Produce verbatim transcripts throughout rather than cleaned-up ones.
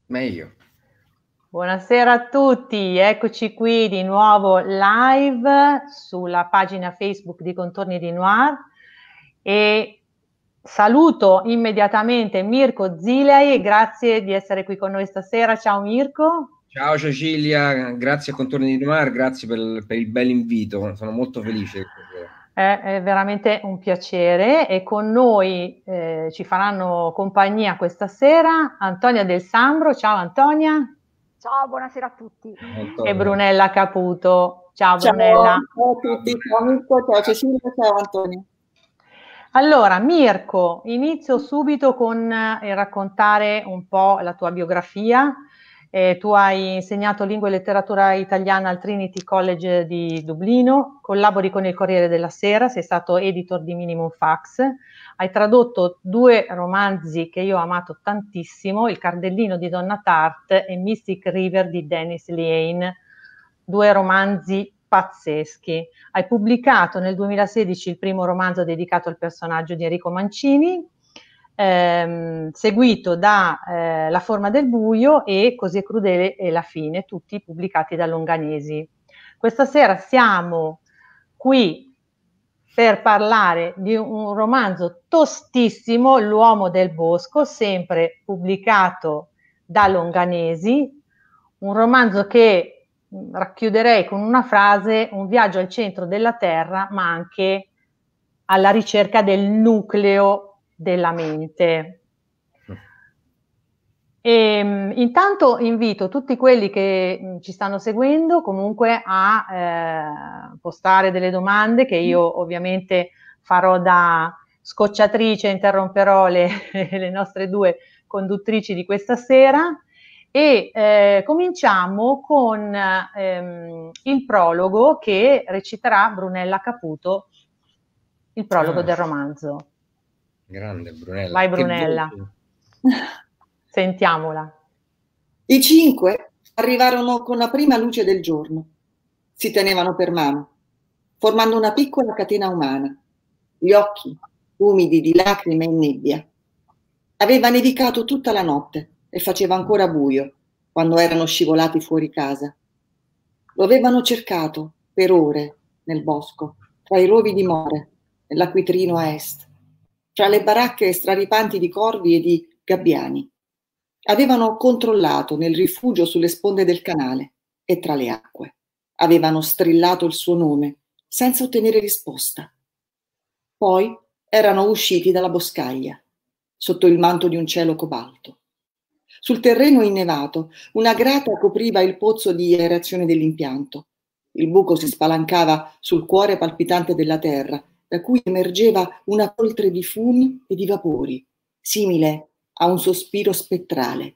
Meglio. Buonasera a tutti, eccoci qui di nuovo live sulla pagina Facebook di Contorni di Noir e saluto immediatamente Mirko Zilei e grazie di essere qui con noi stasera. Ciao Mirko. Ciao Cecilia, grazie a Contorni di Noir, grazie per, per il bel invito, sono molto felice. È, è veramente un piacere e con noi eh, ci faranno compagnia questa sera Antonia Del Sambro. Ciao Antonia. Ciao, buonasera a tutti. E Brunella Caputo. Ciao Ciao, Brunella. ciao a tutti, ciao Mirko, ciao Cecilia, ciao Antonio. Allora, Mirko, inizio subito con il raccontare un po' la tua biografia. Eh, tu hai insegnato lingua e letteratura italiana al Trinity College di Dublino, collabori con il Corriere della Sera, sei stato editor di Minimum Fax, hai tradotto due romanzi che io ho amato tantissimo, Il Cardellino di Donna Tartt e Mystic River di Dennis Lehane, due romanzi pazzeschi. Hai pubblicato nel duemilasedici il primo romanzo dedicato al personaggio di Enrico Mancini, ehm, seguito da eh, La forma del buio e Così è crudele e la fine, tutti pubblicati da Longanesi. Questa sera siamo qui per parlare di un romanzo tostissimo, L'uomo del bosco, sempre pubblicato da Longanesi, un romanzo che racchiuderei con una frase: un viaggio al centro della Terra, ma anche alla ricerca del nucleo della mente. E, intanto invito tutti quelli che mh, ci stanno seguendo comunque a eh, postare delle domande che io ovviamente farò da scocciatrice, interromperò le, le nostre due conduttrici di questa sera e eh, cominciamo con ehm, il prologo che reciterà Brunella Caputo, il prologo ah. del romanzo. Grande Brunella. Vai Brunella. Sentiamola. I cinque arrivarono con la prima luce del giorno. Si tenevano per mano, formando una piccola catena umana. Gli occhi, umidi di lacrime e nebbia. Aveva nevicato tutta la notte e faceva ancora buio quando erano scivolati fuori casa. Lo avevano cercato per ore nel bosco, tra i rovi di more, nell'acquitrino a est, tra le baracche straripanti di corvi e di gabbiani. Avevano controllato nel rifugio sulle sponde del canale e tra le acque. Avevano strillato il suo nome senza ottenere risposta. Poi erano usciti dalla boscaglia, sotto il manto di un cielo cobalto. Sul terreno innevato una grata copriva il pozzo di aerazione dell'impianto. Il buco si spalancava sul cuore palpitante della terra, da cui emergeva una coltre di fumi e di vapori, simile a un sospiro spettrale.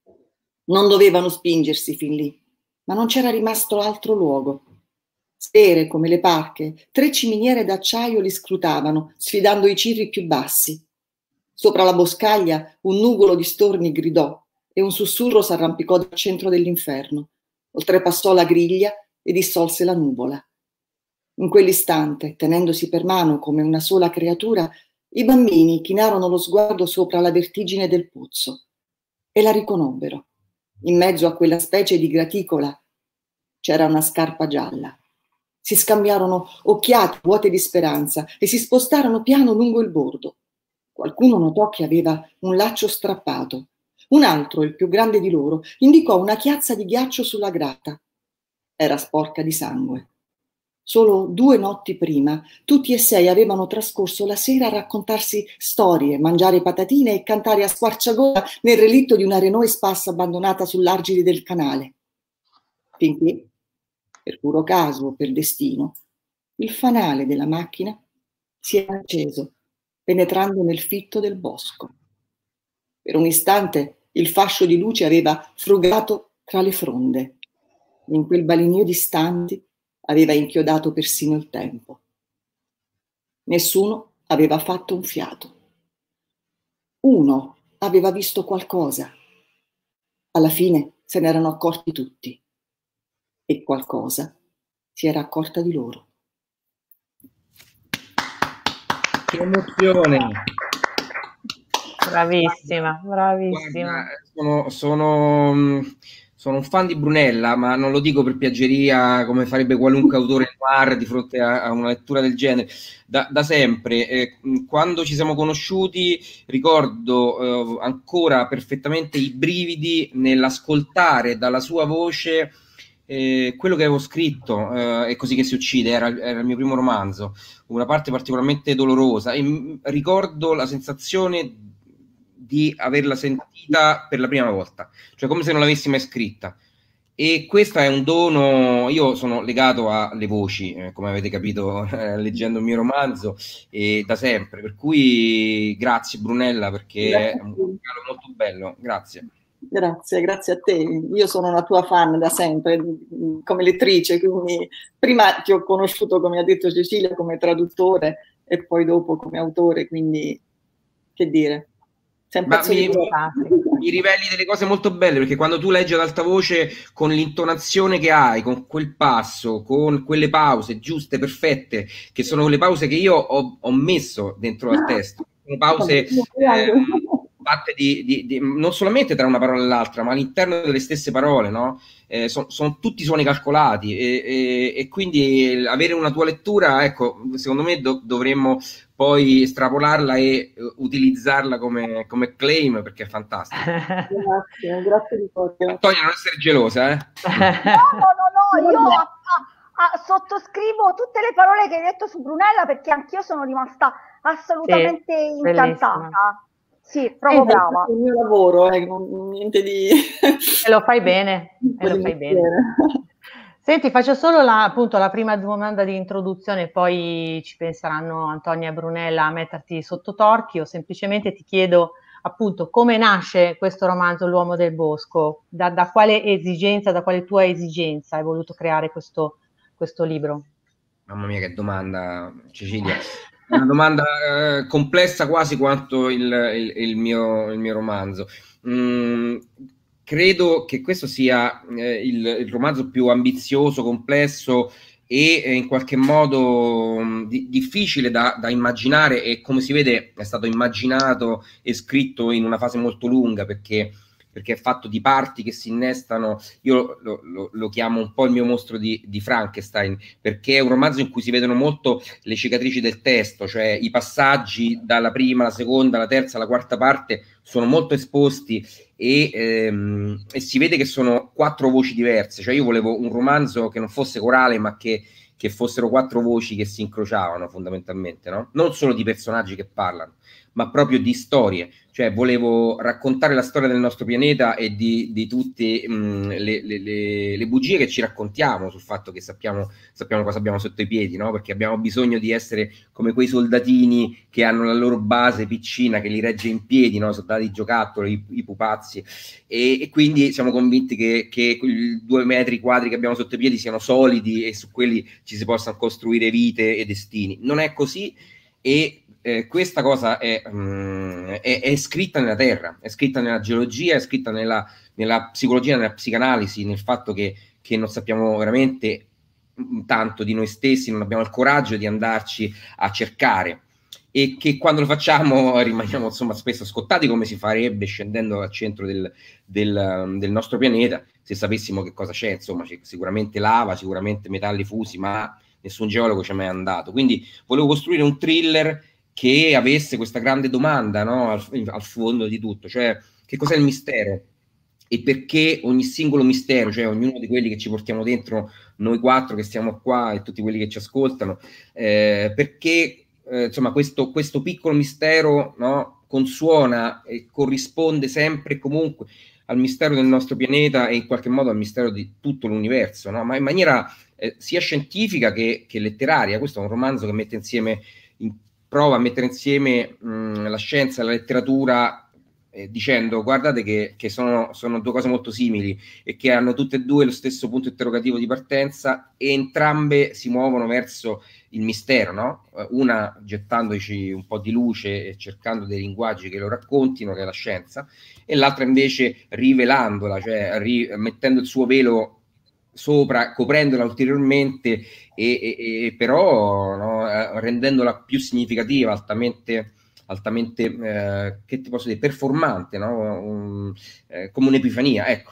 Non dovevano spingersi fin lì, ma non c'era rimasto altro luogo. Sfere come le parche, tre ciminiere d'acciaio li scrutavano, sfidando i cirri più bassi. Sopra la boscaglia un nugolo di storni gridò e un sussurro s'arrampicò dal centro dell'inferno, oltrepassò la griglia e dissolse la nuvola. In quell'istante, tenendosi per mano come una sola creatura, i bambini chinarono lo sguardo sopra la vertigine del pozzo e la riconobbero. In mezzo a quella specie di graticola c'era una scarpa gialla. Si scambiarono occhiate vuote di speranza e si spostarono piano lungo il bordo. Qualcuno notò che aveva un laccio strappato. Un altro, il più grande di loro, indicò una chiazza di ghiaccio sulla grata. Era sporca di sangue. Solo due notti prima, tutti e sei avevano trascorso la sera a raccontarsi storie, mangiare patatine e cantare a squarciagola nel relitto di una Renault Espace abbandonata sull'argine del canale. Finché, per puro caso o per destino, il fanale della macchina si era acceso, penetrando nel fitto del bosco. Per un istante il fascio di luce aveva frugato tra le fronde. In quel balinio di istanti aveva inchiodato persino il tempo. Nessuno aveva fatto un fiato. Uno aveva visto qualcosa. Alla fine se ne erano accorti tutti. E qualcosa si era accorta di loro. Che emozione! Bravissima, bravissima. Guarda, sono, sono, sono un fan di Brunella, ma non lo dico per piaggeria come farebbe qualunque autore noir di fronte a, a una lettura del genere. Da, da sempre, eh, quando ci siamo conosciuti, ricordo eh, ancora perfettamente i brividi nell'ascoltare dalla sua voce eh, quello che avevo scritto, eh, È così che si uccide, era, era il mio primo romanzo, una parte particolarmente dolorosa, e m- ricordo la sensazione di averla sentita per la prima volta, cioè come se non l'avessi mai scritta. E questo è un dono, io sono legato alle voci, eh, come avete capito eh, leggendo il mio romanzo, e da sempre, per cui grazie Brunella, perché Grazie. è un regalo molto bello, grazie. Grazie, grazie a te. Io sono una tua fan da sempre, come lettrice, quindi prima ti ho conosciuto, come ha detto Cecilia, come traduttore e poi dopo come autore, quindi che dire. Sei un Ma pezzo mi, di cuore. mi riveli delle cose molto belle, perché quando tu leggi ad alta voce, con l'intonazione che hai, con quel passo, con quelle pause giuste, perfette, che sono quelle pause che io ho, ho messo dentro al testo, sono pause eh, fatte di, di, di, non solamente tra una parola e l'altra, ma all'interno delle stesse parole, no? Eh, sono, sono tutti suoni calcolati, e, e, e quindi avere una tua lettura, ecco, secondo me do, dovremmo poi estrapolarla e uh, utilizzarla come, come claim, perché è fantastico. Grazie, grazie di cuore. Antonia, non essere gelosa, eh? No, no, no, no, io a, a, a, sottoscrivo tutte le parole che hai detto su Brunella, perché anch'io sono rimasta assolutamente sì, incantata. Bellissima. Sì, proprio eh, brava. È il mio lavoro, eh, non, niente di... E lo fai bene, e lo fai bene. Senti, faccio solo la, appunto, la prima domanda di introduzione, poi ci penseranno Antonia e Brunella a metterti sotto torchio. Semplicemente ti chiedo, appunto, come nasce questo romanzo L'uomo del bosco? Da, da quale esigenza, da quale tua esigenza hai voluto creare questo, questo libro? Mamma mia, che domanda, Cecilia. È una domanda eh, complessa quasi quanto il, il, il, mio, il mio romanzo. Mm, credo che questo sia eh, il, il romanzo più ambizioso, complesso e eh, in qualche modo mh, di, difficile da, da immaginare, e come si vede è stato immaginato e scritto in una fase molto lunga, perché perché è fatto di parti che si innestano. Io lo, lo, lo chiamo un po' il mio mostro di, di Frankenstein, perché è un romanzo in cui si vedono molto le cicatrici del testo, cioè i passaggi dalla prima, alla seconda, alla terza, alla quarta parte sono molto esposti, e, ehm, e si vede che sono quattro voci diverse. Cioè io volevo un romanzo che non fosse corale, ma che, che fossero quattro voci che si incrociavano fondamentalmente, no? Non solo di personaggi che parlano, ma proprio di storie. Cioè volevo raccontare la storia del nostro pianeta e di, di tutte mh, le, le, le bugie che ci raccontiamo sul fatto che sappiamo, sappiamo cosa abbiamo sotto i piedi, no? Perché abbiamo bisogno di essere come quei soldatini che hanno la loro base piccina che li regge in piedi, no? Soldati giocattoli, i, i pupazzi, e, e quindi siamo convinti che, che i due metri quadri che abbiamo sotto i piedi siano solidi e su quelli ci si possano costruire vite e destini. Non è così, e Eh, questa cosa è, um, è, è scritta nella terra, è scritta nella geologia, è scritta nella, nella psicologia, nella psicanalisi, nel fatto che, che non sappiamo veramente tanto di noi stessi, non abbiamo il coraggio di andarci a cercare, e che quando lo facciamo rimaniamo insomma spesso scottati, come si farebbe scendendo al centro del, del, del nostro pianeta, se sapessimo che cosa c'è. Insomma, c'è sicuramente lava, sicuramente metalli fusi, ma nessun geologo ci è mai andato. Quindi volevo costruire un thriller che avesse questa grande domanda, no, al, al fondo di tutto, cioè che cos'è il mistero e perché ogni singolo mistero, cioè ognuno di quelli che ci portiamo dentro noi quattro che stiamo qua e tutti quelli che ci ascoltano, eh, perché eh, insomma questo, questo piccolo mistero, no, consuona e corrisponde sempre e comunque al mistero del nostro pianeta e in qualche modo al mistero di tutto l'universo, no? Ma in maniera eh, sia scientifica che, che letteraria. Questo è un romanzo che mette insieme in prova a mettere insieme mh, la scienza e la letteratura, eh, dicendo guardate che, che sono, sono due cose molto simili e che hanno tutte e due lo stesso punto interrogativo di partenza, e entrambe si muovono verso il mistero, no? Una gettandoci un po' di luce e cercando dei linguaggi che lo raccontino, che è la scienza, e l'altra invece rivelandola, cioè ri- mettendo il suo velo sopra, coprendola ulteriormente, e, e, e però no, rendendola più significativa, altamente altamente, eh, che ti posso dire, performante, no? Un, eh, come un'epifania, ecco.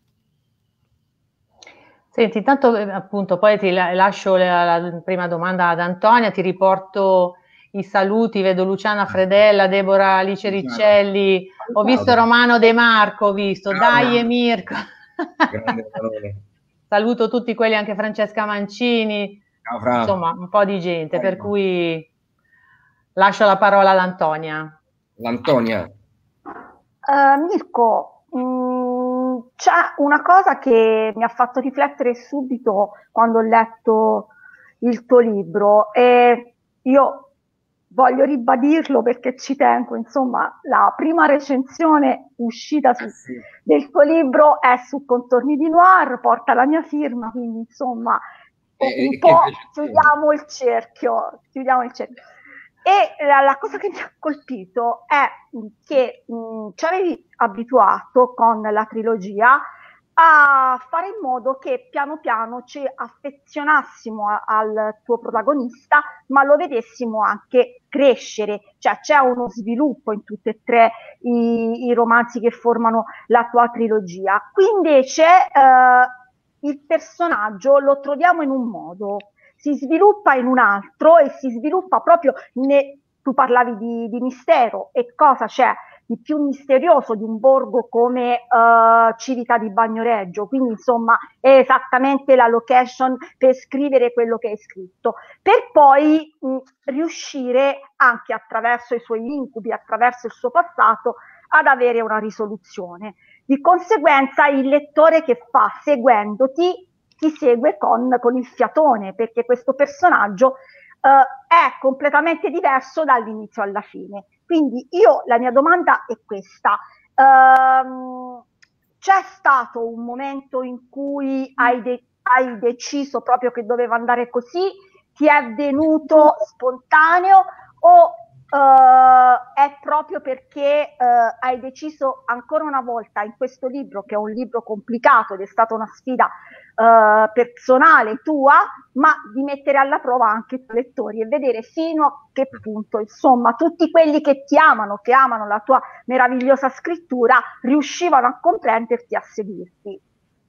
Senti, intanto appunto poi ti lascio la, la prima domanda ad Antonia, ti riporto i saluti, vedo Luciana Fredella, Deborah Alice Riccelli, ho visto Romano De Marco, ho visto, dai e Mirko. Grande parole. Saluto tutti quelli, anche Francesca Mancini, Ciao, Fra. Insomma un po' di gente, per cui lascio la parola ad Antonia. L'Antonia. Uh, Mirko, mh, c'è una cosa che mi ha fatto riflettere subito quando ho letto il tuo libro e io voglio ribadirlo perché ci tengo, insomma, la prima recensione uscita su, del tuo libro è su Contorni di Noir, porta la mia firma, quindi insomma eh, un po' chiudiamo il cerchio, chiudiamo il cerchio. E la, la cosa che mi ha colpito è che mh, ci avevi abituato con la trilogia a fare in modo che piano piano ci affezionassimo a, al tuo protagonista, ma lo vedessimo anche crescere, cioè c'è uno sviluppo in tutti e tre i, i romanzi che formano la tua trilogia. Qui invece eh, il personaggio lo troviamo in un modo, si sviluppa in un altro e si sviluppa proprio, ne, tu parlavi di, di mistero, e cosa c'è di più misterioso di un borgo come uh, Civita di Bagnoregio, quindi insomma è esattamente la location per scrivere quello che hai scritto, per poi mh, riuscire anche attraverso i suoi incubi, attraverso il suo passato, ad avere una risoluzione. Di conseguenza il lettore che fa seguendoti ti segue con, con il fiatone, perché questo personaggio uh, è completamente diverso dall'inizio alla fine. Quindi io, la mia domanda è questa, um, c'è stato un momento in cui hai, de- hai deciso proprio che doveva andare così, ti è venuto spontaneo o uh, è proprio perché uh, hai deciso ancora una volta in questo libro, che è un libro complicato ed è stata una sfida Uh, personale tua, ma di mettere alla prova anche i tuoi lettori e vedere fino a che punto, insomma, tutti quelli che ti amano, che amano la tua meravigliosa scrittura, riuscivano a comprenderti e a seguirti.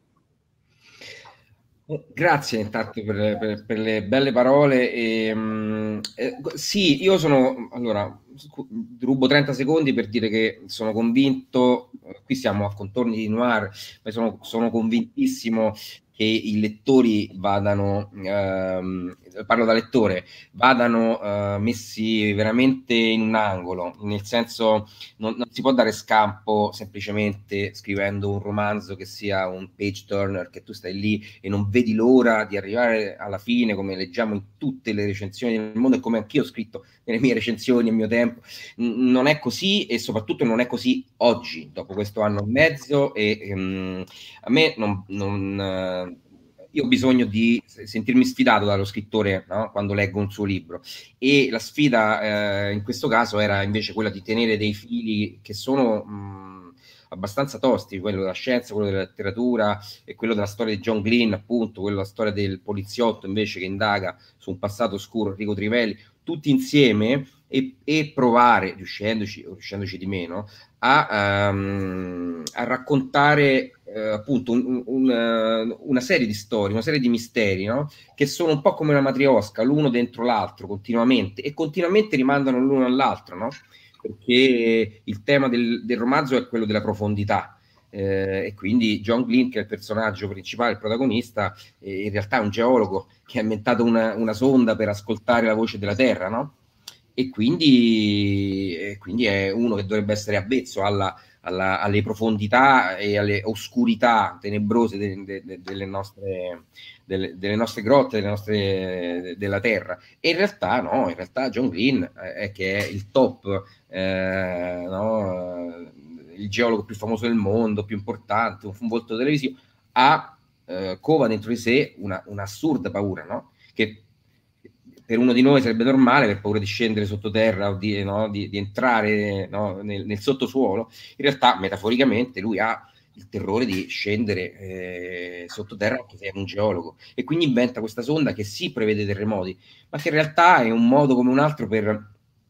Grazie intanto per, per, per le belle parole. E, um, eh, sì, io sono, allora, rubo trenta secondi per dire che sono convinto, qui siamo a Contorni di Noir, ma sono, sono convintissimo che i lettori vadano, ehm, parlo da lettore, vadano eh, messi veramente in un angolo, nel senso non, non si può dare scampo semplicemente scrivendo un romanzo che sia un page turner, che tu stai lì e non vedi l'ora di arrivare alla fine, come leggiamo in tutte le recensioni del mondo e come anch'io ho scritto nelle mie recensioni a mio tempo. N- non è così, e soprattutto non è così oggi, dopo questo anno e mezzo, e um, a me non... non io ho bisogno di sentirmi sfidato dallo scrittore, no? Quando leggo un suo libro, e la sfida eh, in questo caso era invece quella di tenere dei fili che sono mh, abbastanza tosti, quello della scienza, quello della letteratura e quello della storia di John Glynn, appunto, quello della storia del poliziotto invece che indaga su un passato oscuro, Enrico Trivelli, tutti insieme, e, e provare, riuscendoci o riuscendoci di meno, a, um, a raccontare Uh, appunto un, un, uh, una serie di storie, una serie di misteri, no? Che sono un po' come una matriosca, l'uno dentro l'altro continuamente, e continuamente rimandano l'uno all'altro, no? Perché il tema del, del romanzo è quello della profondità, eh, e quindi John Glynn, che è il personaggio principale, il protagonista, eh, in realtà è un geologo che ha inventato una, una sonda per ascoltare la voce della Terra, no? E quindi, e quindi è uno che dovrebbe essere avvezzo alla Alla, alle profondità e alle oscurità tenebrose de, de, de, delle, nostre, delle, delle nostre grotte, delle nostre, de, della terra. E in realtà no, in realtà John Glynn è che è il top, eh, no, il geologo più famoso del mondo, più importante, un, un volto televisivo, ha eh, cova dentro di sé una, un'assurda paura, no? Che per uno di noi sarebbe normale, per paura di scendere sottoterra o di, no, di, di entrare, no, nel, nel sottosuolo. In realtà, metaforicamente, lui ha il terrore di scendere eh, sottoterra, anche se è un geologo, e quindi inventa questa sonda che sì prevede terremoti, ma che in realtà è un modo come un altro per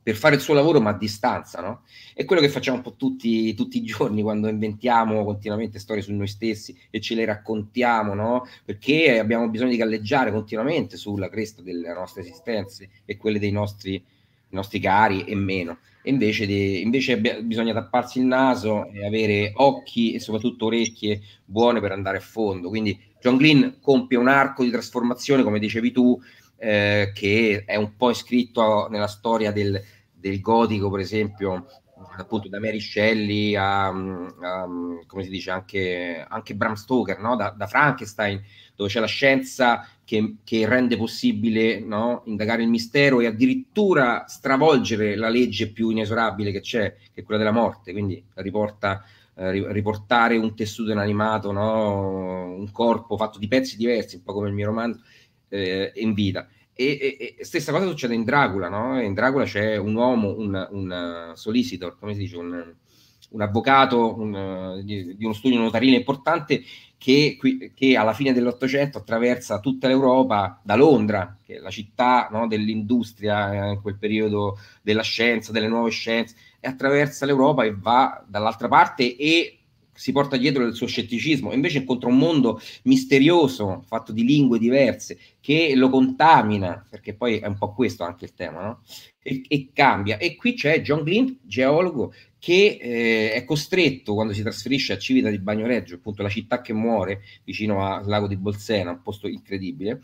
per fare il suo lavoro ma a distanza, no? È quello che facciamo un po' tutti, tutti i giorni quando inventiamo continuamente storie su noi stessi e ce le raccontiamo, no? Perché abbiamo bisogno di galleggiare continuamente sulla cresta delle nostre esistenze e quelle dei nostri, dei nostri cari e meno. E invece, di, invece bisogna tapparsi il naso e avere occhi e soprattutto orecchie buone per andare a fondo. Quindi John Green compie un arco di trasformazione, come dicevi tu, eh, che è un po' iscritto nella storia del, del gotico, per esempio, appunto da Mary Shelley a, a come si dice, anche, anche Bram Stoker, no? da, da Frankenstein, dove c'è la scienza che, che rende possibile, no? indagare il mistero e addirittura stravolgere la legge più inesorabile che c'è, che è quella della morte. Quindi riporta, eh, riportare un tessuto inanimato, no? un corpo fatto di pezzi diversi, un po' come il mio romanzo, eh, in vita. E, e, e stessa cosa succede in Dracula, no? In Dracula c'è un uomo, un, un solicitor, come si dice, un, un avvocato un, di, di uno studio notarile importante che, che alla fine dell'Ottocento attraversa tutta l'Europa, da Londra, che è la città, no, dell'industria, eh, in quel periodo della scienza, delle nuove scienze, e attraversa l'Europa e va dall'altra parte e si porta dietro il suo scetticismo, e invece incontra un mondo misterioso, fatto di lingue diverse, che lo contamina, perché poi è un po' questo anche il tema, no? E, e cambia. E qui c'è John Green, geologo, che eh, è costretto, quando si trasferisce a Civita di Bagnoregio, appunto la città che muore, vicino al lago di Bolsena, un posto incredibile,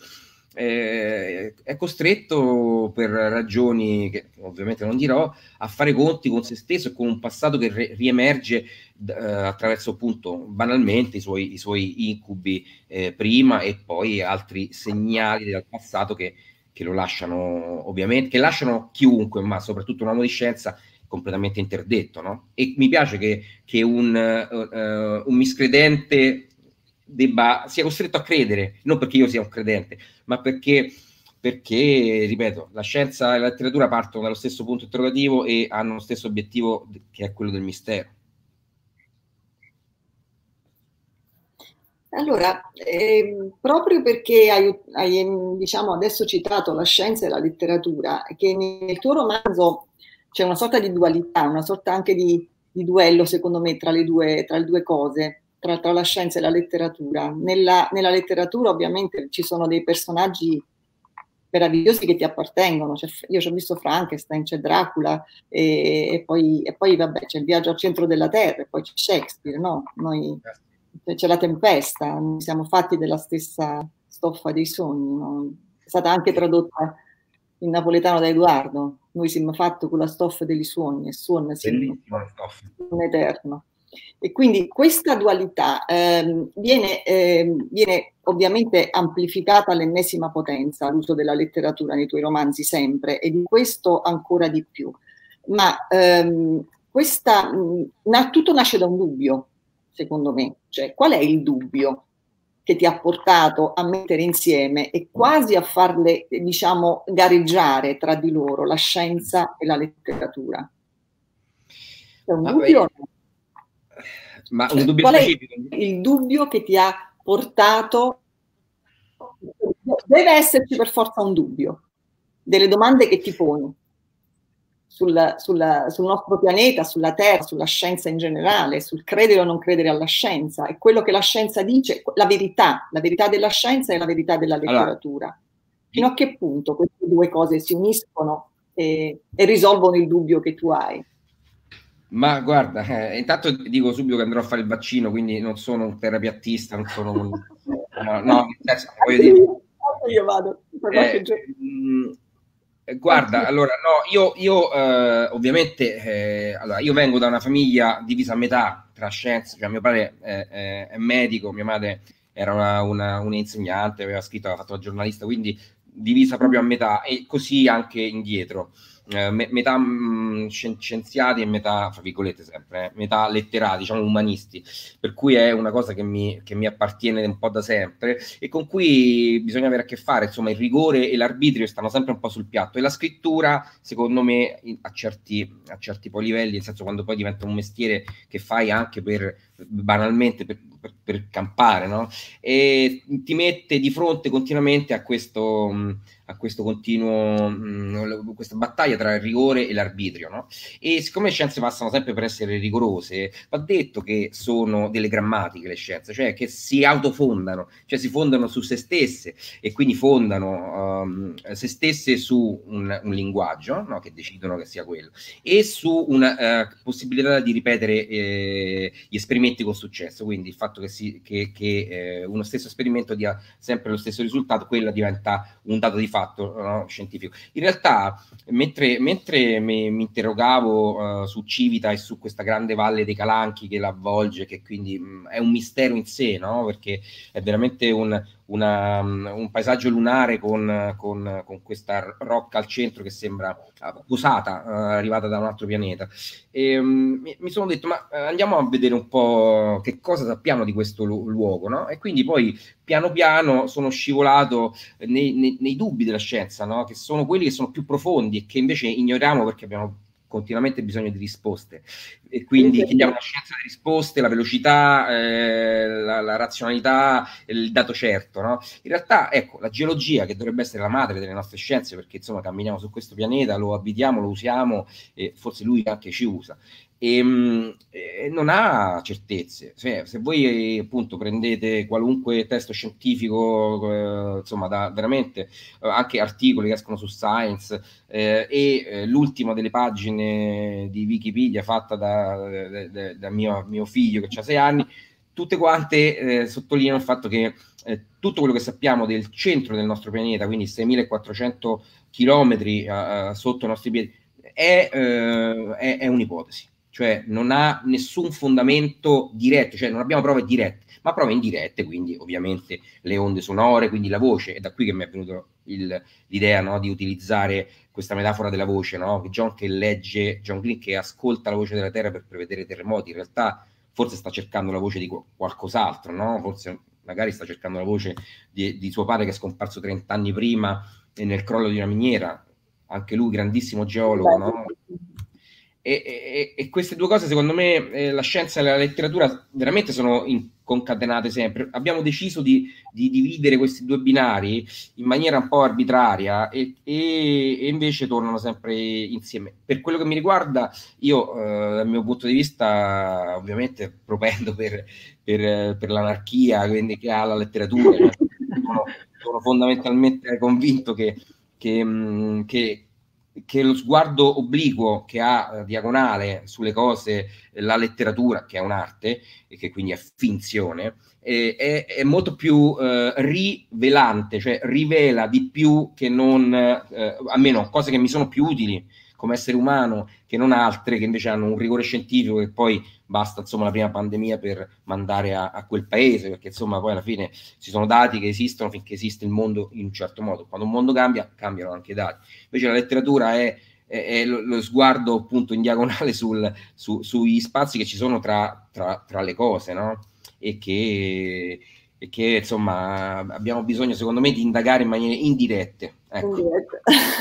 eh, è costretto, per ragioni che ovviamente non dirò, a fare conti con se stesso e con un passato che re- riemerge eh, attraverso, appunto, banalmente i suoi, i suoi incubi eh, prima, e poi altri segnali del passato che, che lo lasciano, ovviamente, che lasciano chiunque, ma soprattutto un uomo di scienza, completamente interdetto, no? E mi piace che, che un, uh, un miscredente debba, sia costretto a credere, non perché io sia un credente, ma perché, perché, ripeto, la scienza e la letteratura partono dallo stesso punto interrogativo e hanno lo stesso obiettivo, che è quello del mistero. Allora, eh, proprio perché hai, hai, diciamo, adesso citato la scienza e la letteratura, che nel tuo romanzo c'è una sorta di dualità, una sorta anche di, di duello, secondo me, tra le due, tra le due cose, tra, tra la scienza e la letteratura. Nella, nella letteratura, ovviamente, ci sono dei personaggi meravigliosi che ti appartengono. Cioè, io ci ho visto Frankenstein, c'è Dracula, e, e, poi, e poi vabbè, c'è il viaggio al centro della Terra, e poi c'è Shakespeare, no? Noi, c'è la Tempesta, siamo fatti della stessa stoffa dei sogni, no? È stata anche tradotta in napoletano da Edoardo. Noi siamo fatti con la stoffa degli suoni, e suona sì, un eterno. E quindi questa dualità ehm, viene, ehm, viene ovviamente amplificata all'ennesima potenza, l'uso della letteratura nei tuoi romanzi sempre, e di questo ancora di più. Ma ehm, questa, mh, tutto nasce da un dubbio, secondo me. Cioè, qual è il dubbio che ti ha portato a mettere insieme e quasi a farle, diciamo, gareggiare tra di loro, la scienza e la letteratura? C'è un ma dubbio? Beh, ma cioè, un dubbio qual specifico? È il dubbio che ti ha portato? Deve esserci per forza un dubbio, delle domande che ti poni sul, sul, sul nostro pianeta, sulla Terra, sulla scienza in generale, sul credere o non credere alla scienza, e quello che la scienza dice, la verità, la verità della scienza e la verità della letteratura. Allora, fino a che punto queste due cose si uniscono e, e risolvono il dubbio che tu hai? Ma guarda, eh, intanto dico subito che andrò a fare il vaccino, quindi non sono un terapiattista, non sono un... no, no, voglio dire... Io vado. Eh, mh, guarda, allora, no, io, io eh, ovviamente, eh, allora, io vengo da una famiglia divisa a metà tra scienze, cioè mio padre è, è, è medico, mia madre era una, una, un'insegnante, aveva scritto, aveva fatto la giornalista, quindi divisa proprio a metà, e così anche indietro. Eh, metà mh, scienziati e metà, fra virgolette sempre, eh, metà letterati, diciamo umanisti, per cui è una cosa che mi, che mi appartiene un po' da sempre e con cui bisogna avere a che fare. Insomma, il rigore e l'arbitrio stanno sempre un po' sul piatto, e la scrittura, secondo me, a certi, a certi poi livelli, nel senso, quando poi diventa un mestiere che fai anche per, banalmente, per, per, per campare, no? E ti mette di fronte continuamente a questo... Mh, a questo continuo, mh, questa battaglia tra il rigore e l'arbitrio, no? E siccome le scienze passano sempre per essere rigorose, va detto che sono delle grammatiche le scienze, cioè che si autofondano, cioè si fondano su se stesse e quindi fondano um, se stesse su un, un linguaggio, no? Che decidono che sia quello, e su una uh, possibilità di ripetere eh, gli esperimenti con successo, quindi il fatto che, si, che, che eh, uno stesso esperimento dia sempre lo stesso risultato, quello diventa un dato di fatto, no? Scientifico. In realtà, mentre, mentre mi, mi interrogavo uh, su Civita e su questa grande valle dei Calanchi che la avvolge, che quindi mh, è un mistero in sé, no? Perché è veramente un, una, un paesaggio lunare con, con, con questa rocca al centro che sembra posata, uh, arrivata da un altro pianeta. E, um, mi, mi sono detto, ma uh, andiamo a vedere un po' che cosa sappiamo di questo lu- luogo, no? E quindi poi piano piano sono scivolato nei, nei, nei dubbi della scienza, no? Che sono quelli che sono più profondi e che invece ignoriamo perché abbiamo continuamente bisogno di risposte, e quindi sì, chiediamo la scienza delle risposte, la velocità, eh, la, la razionalità, il dato certo, no? In realtà, ecco, la geologia, che dovrebbe essere la madre delle nostre scienze, perché insomma camminiamo su questo pianeta, lo abitiamo, lo usiamo e forse lui anche ci usa, e, e non ha certezze. Cioè, se voi appunto prendete qualunque testo scientifico, eh, insomma, da, veramente eh, anche articoli che escono su Science, eh, e eh, l'ultima delle pagine di Wikipedia fatta da, da, da, da mio, mio figlio che ha sei anni, tutte quante eh, sottolineano il fatto che eh, tutto quello che sappiamo del centro del nostro pianeta, quindi seimilaquattrocento chilometri uh, sotto i nostri piedi, è, uh, è, è un'ipotesi. Cioè non ha nessun fondamento diretto, cioè non abbiamo prove dirette, ma prove indirette, quindi ovviamente le onde sonore, quindi la voce. È da qui che mi è venuto l'idea, no, di utilizzare questa metafora della voce, no? John che legge, John Glenn che ascolta la voce della Terra per prevedere terremoti, in realtà forse sta cercando la voce di qualcos'altro, no? Forse magari sta cercando la voce di, di suo padre che è scomparso trent'anni prima nel crollo di una miniera, anche lui grandissimo geologo, no? E, e, e queste due cose, secondo me, eh, la scienza e la letteratura veramente sono concatenate sempre. Abbiamo deciso di, di dividere questi due binari in maniera un po' arbitraria e, e, e invece tornano sempre insieme. Per quello che mi riguarda, io eh, dal mio punto di vista, ovviamente propendo per, per, per l'anarchia, quindi che ha la letteratura. Cioè, sono, sono fondamentalmente convinto che, che, mh, che che lo sguardo obliquo che ha eh, diagonale sulle cose la letteratura, che è un'arte e che quindi è finzione, eh, è, è molto più eh, rivelante, cioè rivela di più che non, eh, almeno cose che mi sono più utili come essere umano che non altre che invece hanno un rigore scientifico che poi basta insomma la prima pandemia per mandare a, a quel paese, perché insomma poi alla fine ci sono dati che esistono finché esiste il mondo in un certo modo, quando un mondo cambia cambiano anche i dati. Invece la letteratura è, è, è lo, lo sguardo appunto in diagonale sul, su, sugli spazi che ci sono tra, tra, tra le cose, no? E che, e che insomma abbiamo bisogno secondo me di indagare in maniere indirette, ecco. Indirette.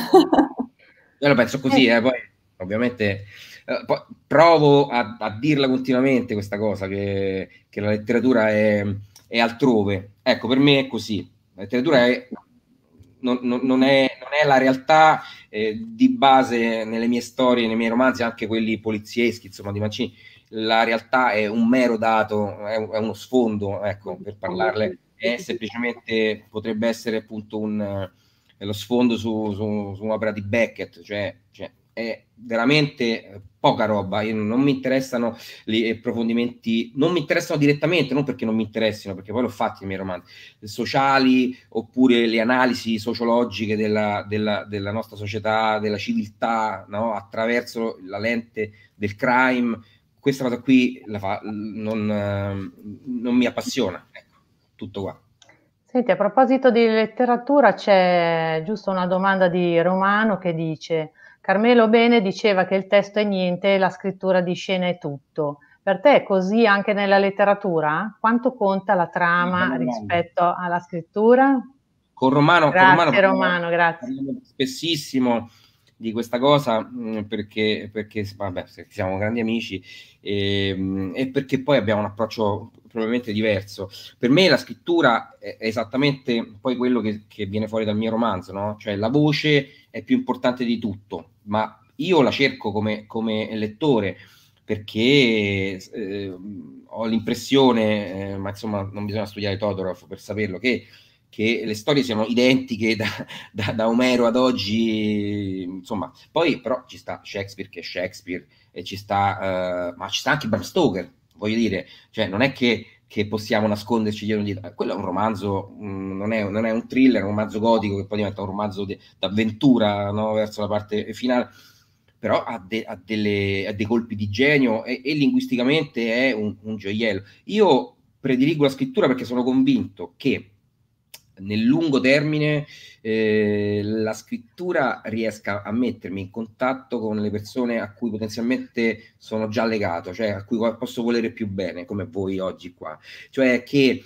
Io la penso così, eh, poi ovviamente eh, poi provo a, a dirla continuamente questa cosa, che, che la letteratura è, è altrove. Ecco, per me è così. La letteratura è, non, non, non, è, non è la realtà eh, di base nelle mie storie, nei miei romanzi, anche quelli polizieschi, insomma, di Mancini. La realtà è un mero dato, è, è uno sfondo, ecco, per parlarle. È semplicemente, potrebbe essere appunto un... lo sfondo su, su, su un'opera di Beckett, cioè, cioè è veramente poca roba. Io non mi interessano gli approfondimenti, non mi interessano direttamente, non perché non mi interessino, perché poi l'ho fatto nei miei romanzi sociali, oppure le analisi sociologiche della, della, della nostra società, della civiltà, no? Attraverso la lente del crime. Questa cosa qui la fa, non, non mi appassiona, ecco, tutto qua. Senti, a proposito di letteratura c'è giusto una domanda di Romano che dice: Carmelo Bene diceva che il testo è niente e la scrittura di scena è tutto. Per te è così anche nella letteratura? Quanto conta la trama rispetto alla scrittura? Con Romano, grazie con Romano, Romano, grazie. Spessissimo di questa cosa mh, perché, perché vabbè, siamo grandi amici e, mh, e perché poi abbiamo un approccio probabilmente diverso. Per me la scrittura è esattamente poi quello che, che viene fuori dal mio romanzo, no? Cioè la voce è più importante di tutto, ma io la cerco come, come lettore perché eh, ho l'impressione, eh, ma insomma non bisogna studiare Todorov per saperlo, che, che le storie siano identiche da, da, da Omero ad oggi, insomma, poi però ci sta Shakespeare che è Shakespeare e ci sta, eh, ma ci sta anche Bram Stoker, voglio dire, cioè non è che, che possiamo nasconderci dietro di... Quello è un romanzo, mh, non, è, non è un thriller, è un romanzo gotico che poi diventa un romanzo d'avventura, no? Verso la parte finale, però ha, de, ha, delle, ha dei colpi di genio e, e linguisticamente è un, un gioiello. Io prediligo la scrittura perché sono convinto che nel lungo termine eh, la scrittura riesca a mettermi in contatto con le persone a cui potenzialmente sono già legato, cioè a cui posso volere più bene, come voi oggi qua. Cioè che,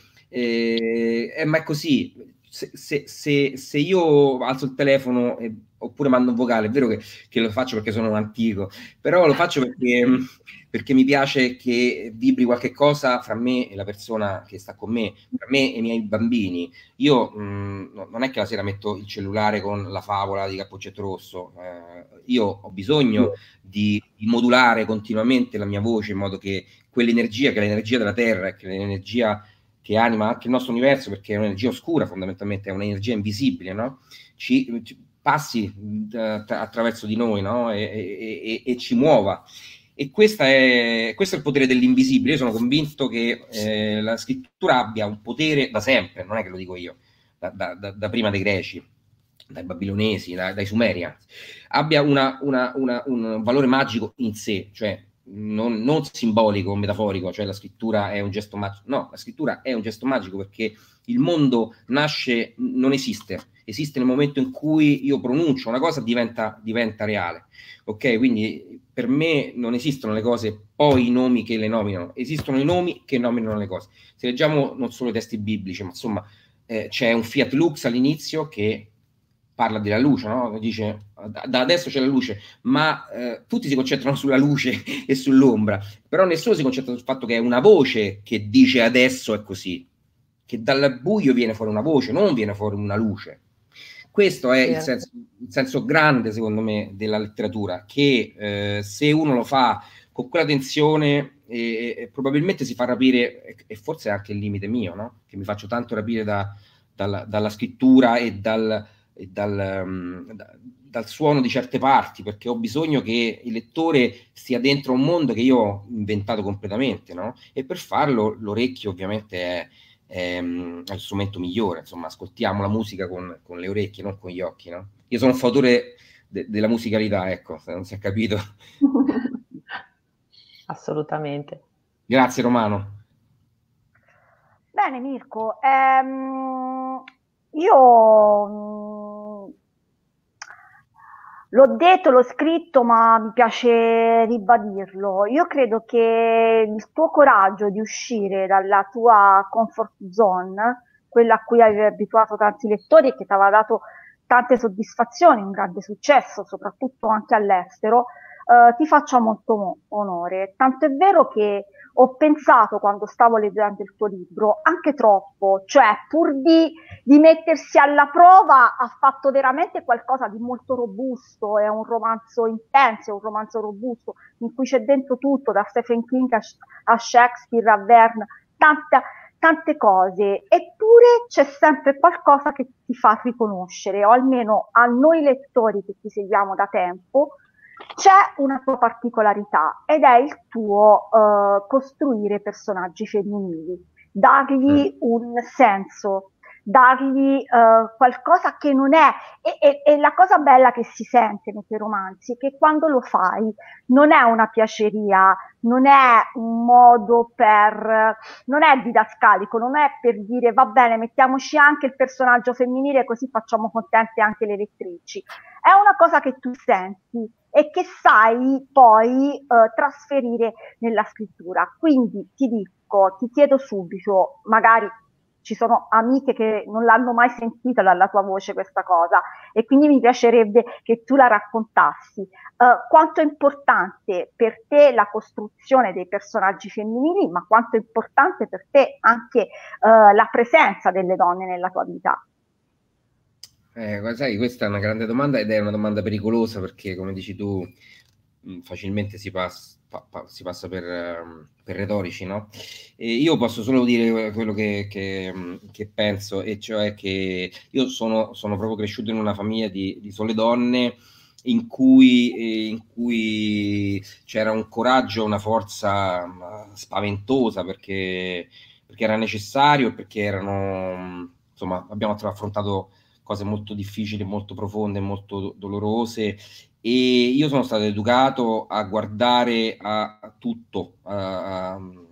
eh, eh, ma è così, se, se, se, se io alzo il telefono e, oppure mando un vocale, è vero che, che lo faccio perché sono un antico, però lo faccio perché, perché mi piace che vibri qualche cosa fra me e la persona che sta con me, fra me e i miei bambini. Io mh, non è che la sera metto il cellulare con la favola di Cappuccetto Rosso, eh, io ho bisogno di, di modulare continuamente la mia voce in modo che quell'energia, che è l'energia della Terra, che è l'energia che anima anche il nostro universo, perché è un'energia oscura fondamentalmente, è un'energia invisibile, no? Ci, ci passi uh, attraverso di noi, no? E, e, e, e ci muova. E questa è, questo è il potere dell'invisibile. Io sono convinto che eh, la scrittura abbia un potere da sempre, non è che lo dico io, da, da, da, da prima dei greci, dai babilonesi, da, dai sumeri, anzi, abbia una, una, una, un valore magico in sé, cioè non, non simbolico, metaforico, cioè la scrittura è un gesto magico. No, la scrittura è un gesto magico perché il mondo nasce, non esiste, esiste nel momento in cui io pronuncio una cosa, diventa, diventa reale. Ok, quindi per me non esistono le cose, poi i nomi che le nominano, esistono i nomi che nominano le cose. Se leggiamo non solo i testi biblici, ma insomma eh, c'è un Fiat Lux all'inizio che parla della luce, no? Dice da adesso c'è la luce, ma eh, tutti si concentrano sulla luce e sull'ombra, però nessuno si concentra sul fatto che è una voce che dice adesso è così, che dal buio viene fuori una voce, non viene fuori una luce. Questo è il senso, il senso grande, secondo me, della letteratura, che eh, se uno lo fa con quella tensione, eh, eh, probabilmente si fa rapire, e, e forse è anche il limite mio, no? Che mi faccio tanto rapire da, dalla, dalla scrittura e dal... E dal, um, da, dal suono di certe parti, perché ho bisogno che il lettore stia dentro un mondo che io ho inventato completamente, no? E per farlo l'orecchio ovviamente è, è, è lo strumento migliore, insomma, ascoltiamo la musica con, con le orecchie, non con gli occhi, no? Io sono un fautore de, della musicalità, ecco, se non si è capito. Assolutamente. Grazie Romano. Bene Mirko, ehm, io mh, l'ho detto, l'ho scritto, ma mi piace ribadirlo. Io credo che il tuo coraggio di uscire dalla tua comfort zone, quella a cui avevi abituato tanti lettori e che ti aveva dato tante soddisfazioni, un grande successo, soprattutto anche all'estero, eh, ti faccia molto onore. Tanto è vero che ho pensato quando stavo leggendo il tuo libro, anche troppo, cioè pur di, di mettersi alla prova ha fatto veramente qualcosa di molto robusto, è un romanzo intenso, è un romanzo robusto in cui c'è dentro tutto, da Stephen King a, a Shakespeare, a Verne, tanta, tante cose, eppure c'è sempre qualcosa che ti fa riconoscere, o almeno a noi lettori che ti seguiamo da tempo, c'è una tua particolarità ed è il tuo uh, costruire personaggi femminili, dargli un senso, dargli uh, qualcosa che non è, e, e, e la cosa bella che si sente nei tuoi romanzi è che quando lo fai non è una piaceria, non è un modo per, non è didascalico, non è per dire va bene mettiamoci anche il personaggio femminile così facciamo contente anche le lettrici, è una cosa che tu senti e che sai poi eh, trasferire nella scrittura. Quindi ti dico, ti chiedo subito, magari ci sono amiche che non l'hanno mai sentita dalla tua voce questa cosa, e quindi mi piacerebbe che tu la raccontassi. Uh, quanto è importante per te la costruzione dei personaggi femminili, ma quanto è importante per te anche uh, la presenza delle donne nella tua vita? Eh, sai, questa è una grande domanda ed è una domanda pericolosa, perché come dici tu facilmente si, pass pa pa si passa per, per retorici, no? E io posso solo dire quello che, che, che penso, e cioè che io sono, sono proprio cresciuto in una famiglia di, di sole donne, in cui, in cui c'era un coraggio, una forza spaventosa, perché, perché era necessario, perché erano, insomma, abbiamo affrontato cose molto difficili, molto profonde, molto dolorose, e io sono stato educato a guardare a tutto, a,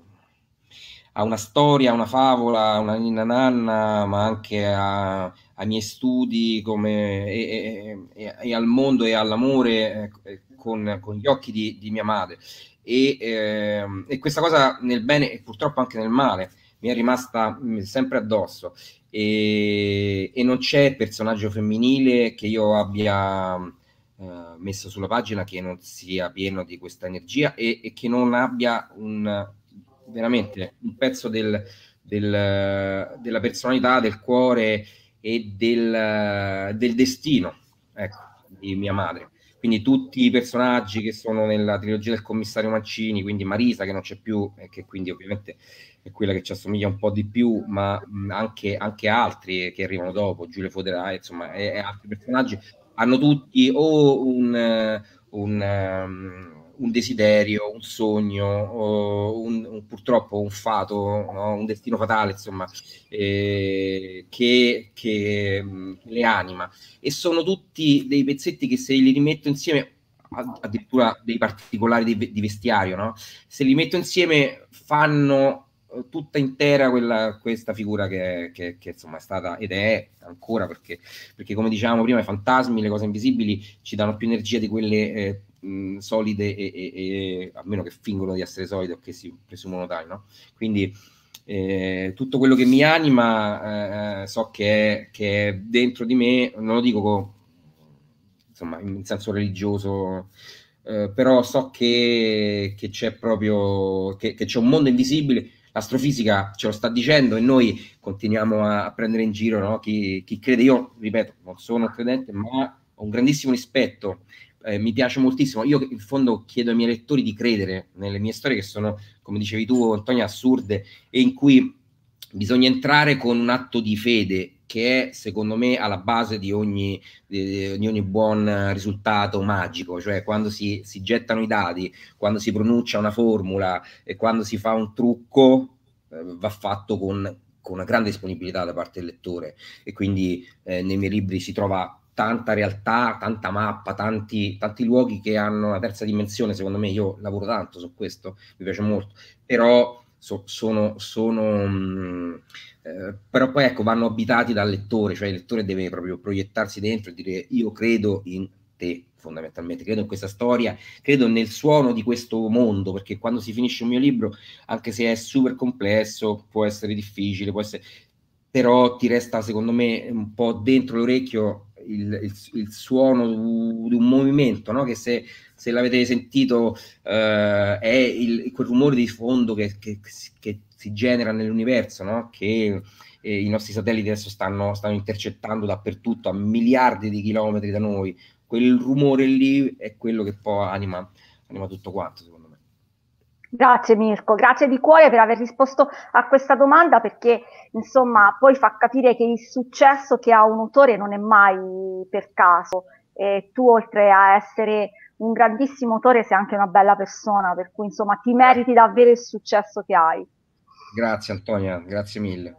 a una storia, a una favola, a una ninna nanna, ma anche a, ai miei studi come, e, e, e al mondo e all'amore eh, con, con gli occhi di, di mia madre. E, eh, e questa cosa nel bene e purtroppo anche nel male mi è rimasta sempre addosso, e, e non c'è personaggio femminile che io abbia uh, messo sulla pagina che non sia pieno di questa energia e, e che non abbia un, veramente un pezzo del, del, della personalità, del cuore e del, del destino, ecco, di mia madre. Quindi tutti i personaggi che sono nella trilogia del commissario Mancini, quindi Marisa che non c'è più e che quindi ovviamente è quella che ci assomiglia un po' di più, ma anche, anche altri che arrivano dopo, Giulio Foderai, insomma, e, e altri personaggi, hanno tutti o un, un, um, un desiderio, un sogno, o un, un, purtroppo un fato, no? Un destino fatale, insomma, eh, che, che le anima. E sono tutti dei pezzetti che se li rimetto insieme, addirittura dei particolari di, di vestiario, no? Se li metto insieme fanno tutta intera quella, questa figura che, che, che insomma è stata ed è ancora, perché, perché come dicevamo prima, i fantasmi, le cose invisibili ci danno più energia di quelle eh, mh, solide e, e, e a meno che fingono di essere solide o che si presumono tali, no? Quindi eh, tutto quello che mi anima eh, so che è, che è dentro di me, non lo dico con, insomma in senso religioso, eh, però so che, che c'è proprio che, che c'è un mondo invisibile. L'astrofisica ce lo sta dicendo e noi continuiamo a prendere in giro, no? chi, chi crede. Io, ripeto, non sono credente, ma ho un grandissimo rispetto, eh, mi piace moltissimo. Io in fondo chiedo ai miei lettori di credere nelle mie storie, che sono, come dicevi tu, Antonia, assurde, e in cui bisogna entrare con un atto di fede, che è secondo me alla base di ogni, di, di ogni buon risultato magico, cioè quando si, si gettano i dadi, quando si pronuncia una formula e quando si fa un trucco, eh, va fatto con, con una grande disponibilità da parte del lettore, e quindi eh, nei miei libri si trova tanta realtà, tanta mappa, tanti, tanti luoghi che hanno una terza dimensione. Secondo me, io lavoro tanto su questo, mi piace molto, però so, sono, sono mh, eh, però poi ecco, vanno abitati dal lettore, cioè il lettore deve proprio proiettarsi dentro e dire: io credo in te, fondamentalmente, credo in questa storia, credo nel suono di questo mondo, perché quando si finisce un mio libro, anche se è super complesso, può essere difficile, può essere, però ti resta secondo me un po' dentro l'orecchio il, il, il suono di un movimento, no? Che se, se l'avete sentito eh, è il, quel rumore di fondo che, che, che si genera nell'universo, no? Che eh, i nostri satelliti adesso stanno, stanno intercettando dappertutto, a miliardi di chilometri da noi. Quel rumore lì è quello che poi anima, anima tutto quanto, secondo me. Grazie Mirko, grazie di cuore per aver risposto a questa domanda, perché insomma poi fa capire che il successo che ha un autore non è mai per caso, e tu oltre a essere un grandissimo autore sei anche una bella persona, per cui insomma ti meriti davvero il successo che hai. Grazie Antonia, grazie mille.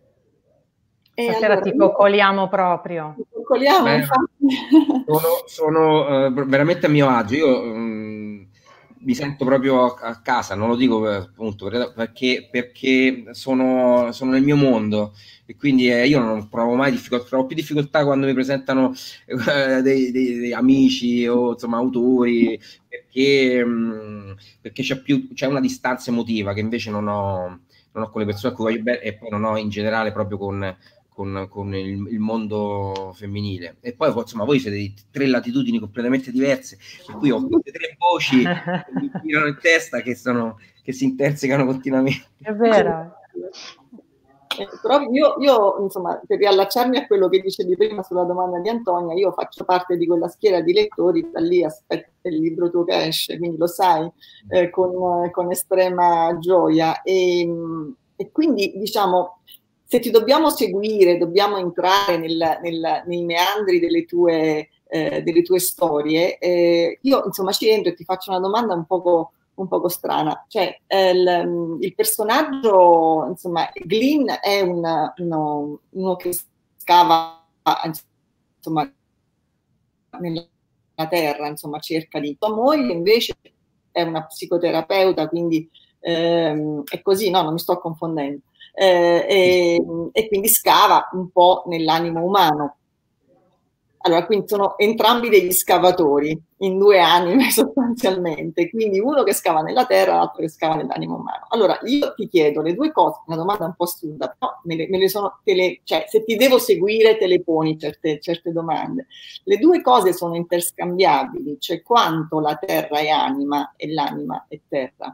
Stasera allora, ti coccoliamo proprio. Ti coccoliamo, Beh, infatti. Sono, sono uh, veramente a mio agio. Io um, mi sento proprio a casa, non lo dico appunto perché, perché sono, sono nel mio mondo, e quindi eh, io non provo mai difficoltà, provo più difficoltà quando mi presentano eh, dei, dei, dei amici o insomma autori, perché, mh, perché c'è più c'è una distanza emotiva che invece non ho, non ho con le persone a cui voglio bene, e poi non ho in generale proprio con, con, con il, il mondo femminile. E poi insomma voi siete di tre latitudini completamente diverse, per cui ho queste tre voci che mi girano in testa, che, sono, che si intersecano continuamente. È vero. Eh, però io, io, insomma, per riallacciarmi a quello che dicevi prima sulla domanda di Antonia, io faccio parte di quella schiera di lettori, da lì aspetta il libro tuo che esce, quindi lo sai, eh, con, con estrema gioia. E, e quindi, diciamo, se ti dobbiamo seguire, dobbiamo entrare nel, nel, nei meandri delle tue, eh, delle tue storie, eh, io, insomma, ci entro e ti faccio una domanda un poco... un poco strana, cioè eh, il, il personaggio, insomma, Glynn è un, uno, uno che scava, insomma, nella terra, insomma, cerca di... Tua moglie invece è una psicoterapeuta, quindi ehm, è così, no, non mi sto confondendo, eh, e, e quindi scava un po' nell'animo umano. Allora, quindi sono entrambi degli scavatori, in due anime sostanzialmente, quindi uno che scava nella terra, l'altro che scava nell'animo umano. Allora, io ti chiedo le due cose, una domanda un po' assurda, però me le, me le sono, te le, cioè, se ti devo seguire te le poni certe, certe domande. Le due cose sono interscambiabili, cioè quanto la terra è anima e l'anima è terra.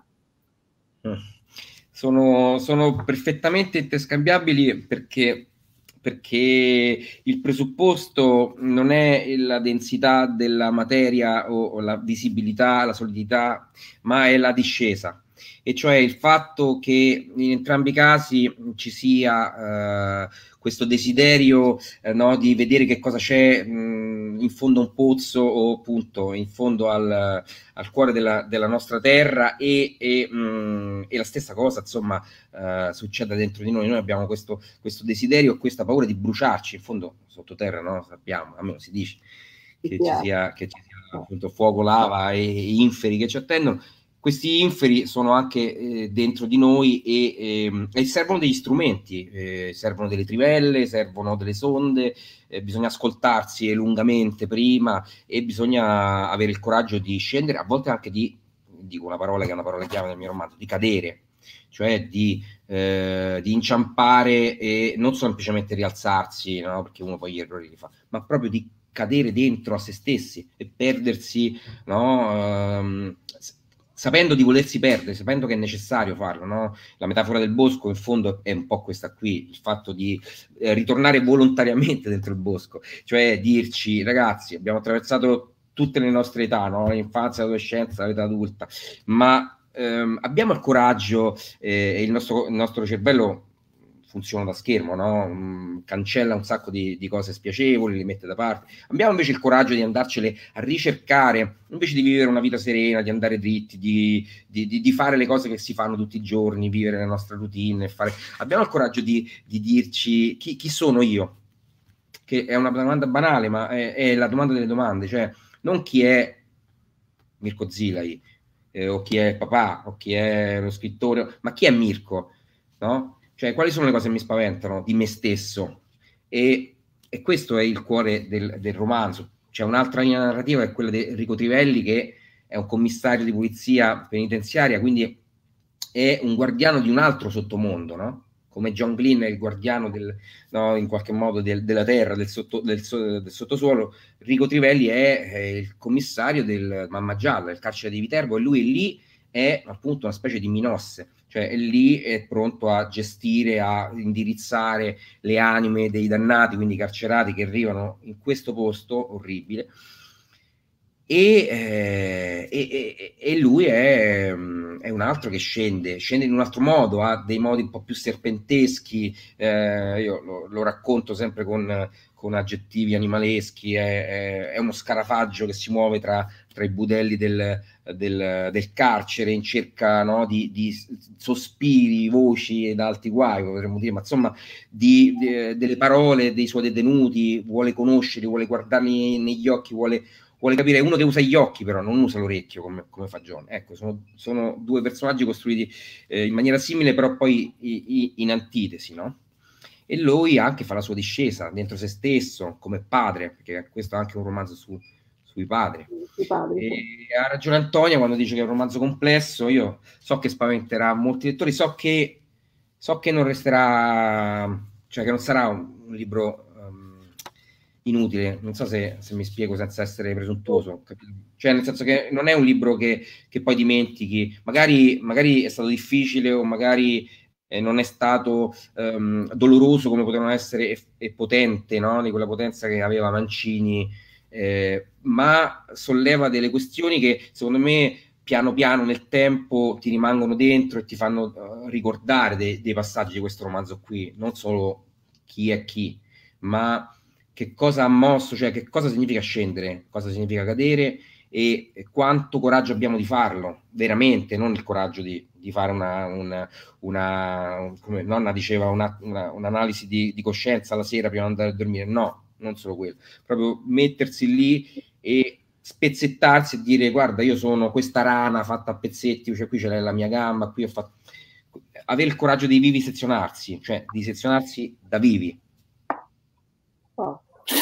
Sono, sono perfettamente interscambiabili perché... perché il presupposto non è la densità della materia o, o la visibilità, la solidità, ma è la discesa, e cioè il fatto che in entrambi i casi ci sia eh, questo desiderio eh, no, di vedere che cosa c'è mh, in fondo a un pozzo, o appunto in fondo al, al cuore della, della nostra terra, e, e, mh, e la stessa cosa, insomma, Uh, succeda dentro di noi. Noi abbiamo questo, questo desiderio, questa paura di bruciarci in fondo sottoterra, no? Sappiamo, almeno si dice che ci sia, che ci sia appunto fuoco, lava e, e inferi che ci attendono. Questi inferi sono anche eh, dentro di noi, e, e, e servono degli strumenti, eh, servono delle trivelle, servono delle sonde, eh, bisogna ascoltarsi lungamente prima, e bisogna avere il coraggio di scendere, a volte anche di, dico una parola che è una parola chiave nel mio romanzo, di cadere, cioè di, eh, di inciampare e non semplicemente rialzarsi, no? Perché uno poi gli errori li fa, ma proprio di cadere dentro a se stessi e perdersi, no? Um, sapendo di volersi perdere, sapendo che è necessario farlo, no? La metafora del bosco in fondo è un po' questa qui, il fatto di eh, ritornare volontariamente dentro il bosco, cioè dirci: ragazzi, abbiamo attraversato tutte le nostre età, no? L'infanzia, l'adolescenza, l'età adulta, ma ehm, abbiamo il coraggio, eh, e il nostro, il nostro cervello funziona da schermo, no? Mm, cancella un sacco di, di cose spiacevoli, le mette da parte. Abbiamo invece il coraggio di andarcele a ricercare, invece di vivere una vita serena, di andare dritti, di, di, di, di fare le cose che si fanno tutti i giorni, vivere la nostra routine. Fare... Abbiamo il coraggio di, di dirci chi, chi sono io? Che è una domanda banale, ma è, è la domanda delle domande, cioè non chi è Mirko Zilai, eh, o chi è papà, o chi è lo scrittore, ma chi è Mirko, no? Cioè, quali sono le cose che mi spaventano di me stesso? E, e questo è il cuore del, del romanzo. C'è un'altra linea narrativa, che è quella di Enrico Trivelli, che è un commissario di polizia penitenziaria, quindi è un guardiano di un altro sottomondo, no? Come John Glynn è il guardiano del, no, in qualche modo del, della terra, del, sotto, del, del sottosuolo. Enrico Trivelli è, è il commissario del Mamma Gialla, del carcere di Viterbo, e lui lì è appunto una specie di Minosse, cioè è lì, è pronto a gestire, a indirizzare le anime dei dannati, quindi carcerati, che arrivano in questo posto orribile. E, eh, e, e lui è, è un altro che scende, scende in un altro modo, ha dei modi un po' più serpenteschi, eh, io lo, lo racconto sempre con, con aggettivi animaleschi, è, è, è uno scarafaggio che si muove tra, tra i budelli del, del, del carcere in cerca, no, di, di sospiri, voci ed alti guai, potremmo dire, ma insomma di, di, delle parole dei suoi detenuti, vuole conoscerli, vuole guardarli negli occhi, vuole vuole capire. Uno che usa gli occhi, però non usa l'orecchio come, come fa John. Ecco, sono, sono due personaggi costruiti eh, in maniera simile, però poi i, i, in antitesi, no? E lui anche fa la sua discesa dentro se stesso come padre, perché questo è anche un romanzo su, sui padri. padri. E ha ragione Antonia quando dice che è un romanzo complesso. Io so che spaventerà molti lettori, so che so che non resterà, cioè che non sarà un, un libro um, inutile, non so se, se mi spiego senza essere presuntuoso, capito? Cioè nel senso che non è un libro che, che poi dimentichi, magari, magari è stato difficile o magari eh, non è stato um, doloroso come potevano essere e, e potente, no? Di quella potenza che aveva Mancini, eh, ma solleva delle questioni che secondo me piano piano nel tempo ti rimangono dentro e ti fanno uh, ricordare de- dei passaggi di questo romanzo qui, non solo chi è chi, ma che cosa ha mosso, cioè che cosa significa scendere, cosa significa cadere e, e quanto coraggio abbiamo di farlo, veramente, non il coraggio di, di fare una, una, una, come nonna diceva, una, una, un'analisi di, di coscienza la sera prima di andare a dormire, no, non solo quello, proprio mettersi lì e spezzettarsi e dire guarda io sono questa rana fatta a pezzetti, cioè qui c'è la mia gamba, qui ho fatto, avere il coraggio di vivi sezionarsi, cioè di sezionarsi da vivi. Oh.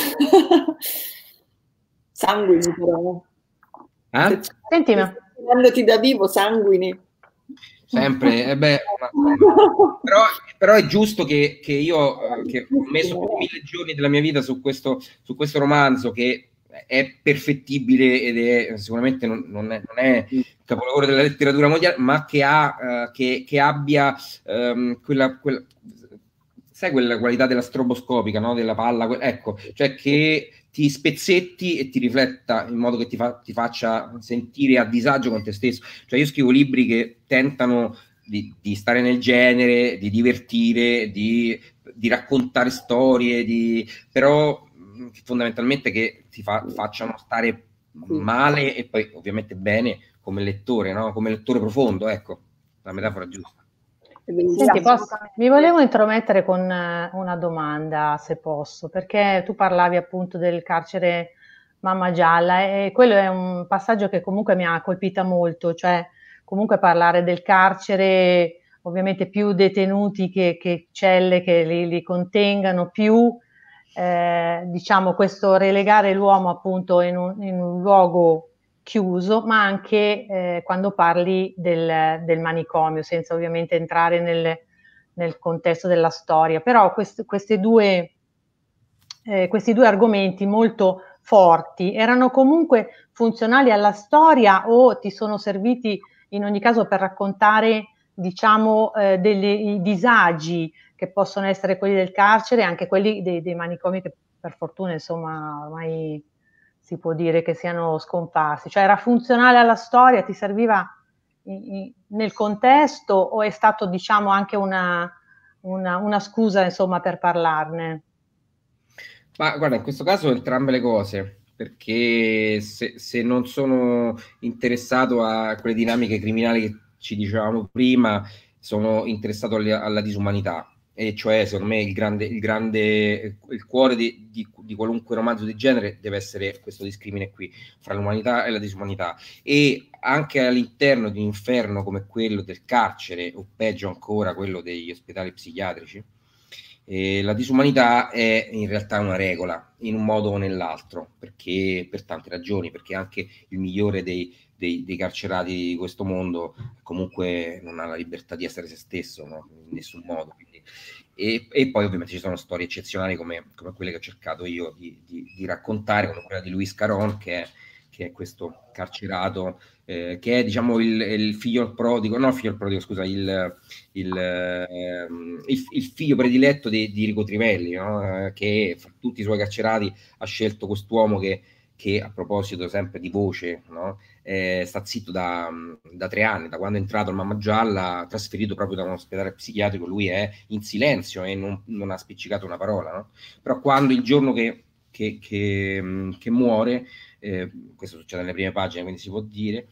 Sanguini però. Eh? Sentimi. Sezionandoti da vivo, sanguini. Sempre, eh beh, però, però è giusto che, che io che ho messo mille giorni della mia vita su questo, su questo romanzo che è perfettibile ed è sicuramente non, non, è, non è il capolavoro della letteratura mondiale, ma che ha uh, che, che abbia um, quella, quella sai quella qualità della stroboscopica, no? Della palla, que- ecco, cioè che ti spezzetti e ti rifletta in modo che ti, fa, ti faccia sentire a disagio con te stesso. Cioè io scrivo libri che tentano di, di stare nel genere, di divertire, di, di raccontare storie, di, però fondamentalmente che ti fa, facciano stare male e poi ovviamente bene come lettore, no? Come lettore profondo, ecco, la metafora giusta. Senti, posso, mi volevo intromettere con una domanda, se posso, perché tu parlavi appunto del carcere Mamma Gialla e quello è un passaggio che comunque mi ha colpita molto, cioè comunque parlare del carcere, ovviamente più detenuti che, che celle che li, li contengano, più eh, diciamo questo relegare l'uomo appunto in un, in un luogo chiuso, ma anche eh, quando parli del, del manicomio, senza ovviamente entrare nel, nel contesto della storia. Però quest, queste due, eh, questi due argomenti molto forti erano comunque funzionali alla storia o ti sono serviti in ogni caso per raccontare, diciamo, eh, dei disagi che possono essere quelli del carcere e anche quelli dei, dei manicomi che per fortuna insomma ormai si può dire che siano scomparsi, cioè era funzionale alla storia, ti serviva in, in, nel contesto o è stato diciamo anche una, una, una scusa insomma per parlarne? Ma guarda, in questo caso entrambe le cose, perché se, se non sono interessato a quelle dinamiche criminali che ci dicevamo prima, sono interessato alle, alla disumanità. E cioè, secondo me, il grande, il grande il cuore di, di, di qualunque romanzo di genere deve essere questo discrimine qui, fra l'umanità e la disumanità. E anche all'interno di un inferno come quello del carcere, o peggio ancora, quello degli ospedali psichiatrici, eh, la disumanità è in realtà una regola, in un modo o nell'altro, perché per tante ragioni, perché anche il migliore dei, dei, dei carcerati di questo mondo comunque non ha la libertà di essere se stesso, no? In nessun modo. Quindi, e, e poi ovviamente ci sono storie eccezionali come, come quelle che ho cercato io di, di, di raccontare, come quella di Luis Caron, che è, che è questo carcerato, eh, che è diciamo il, il figlio prodigo, no il figlio prodigo, scusa, il, il, eh, il, il figlio prediletto di, di Rico Trivelli, no? eh, che fra tutti i suoi carcerati ha scelto quest'uomo che, che a proposito sempre di voce, no? eh, sta zitto da, da tre anni, da quando è entrato al Mamma Gialla, trasferito proprio da un ospedale psichiatrico, lui è in silenzio e non, non ha spiccicato una parola, no? Però quando il giorno che, che, che, che muore, eh, questo succede nelle prime pagine, quindi si può dire,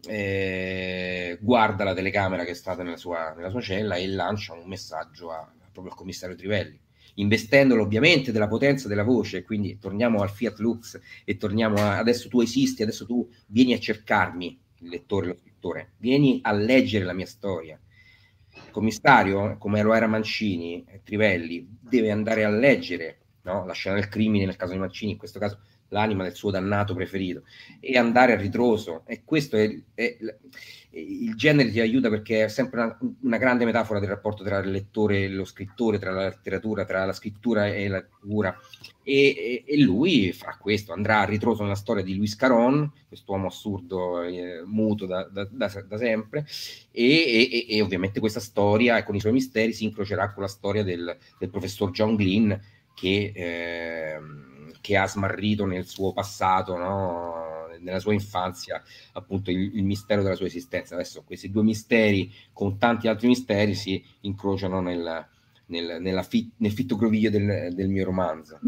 eh, guarda la telecamera che è stata nella sua, nella sua cella e lancia un messaggio a, proprio al commissario Trivelli, investendolo ovviamente della potenza della voce. Quindi torniamo al Fiat Lux e torniamo a adesso tu esisti, adesso tu vieni a cercarmi, il lettore, lo scrittore, vieni a leggere la mia storia. Il commissario, come lo era Mancini, Trivelli, deve andare a leggere, no? La scena del crimine nel caso di Mancini, in questo caso l'anima del suo dannato preferito, e andare a ritroso. E questo è, è il genere ti aiuta, perché è sempre una, una grande metafora del rapporto tra il lettore e lo scrittore, tra la letteratura, tra la scrittura e la figura. E, e, e lui fa questo, andrà a ritroso nella storia di Luis Caron, quest'uomo assurdo, eh, muto da, da, da, da sempre, e, e, e ovviamente questa storia, con i suoi misteri, si incrocerà con la storia del, del professor John Glynn, che, eh, che ha smarrito nel suo passato, no? Nella sua infanzia, appunto, il, il mistero della sua esistenza. Adesso questi due misteri, con tanti altri misteri, si incrociano nel, nel, nella fit, nel fitto groviglio del, del mio romanzo.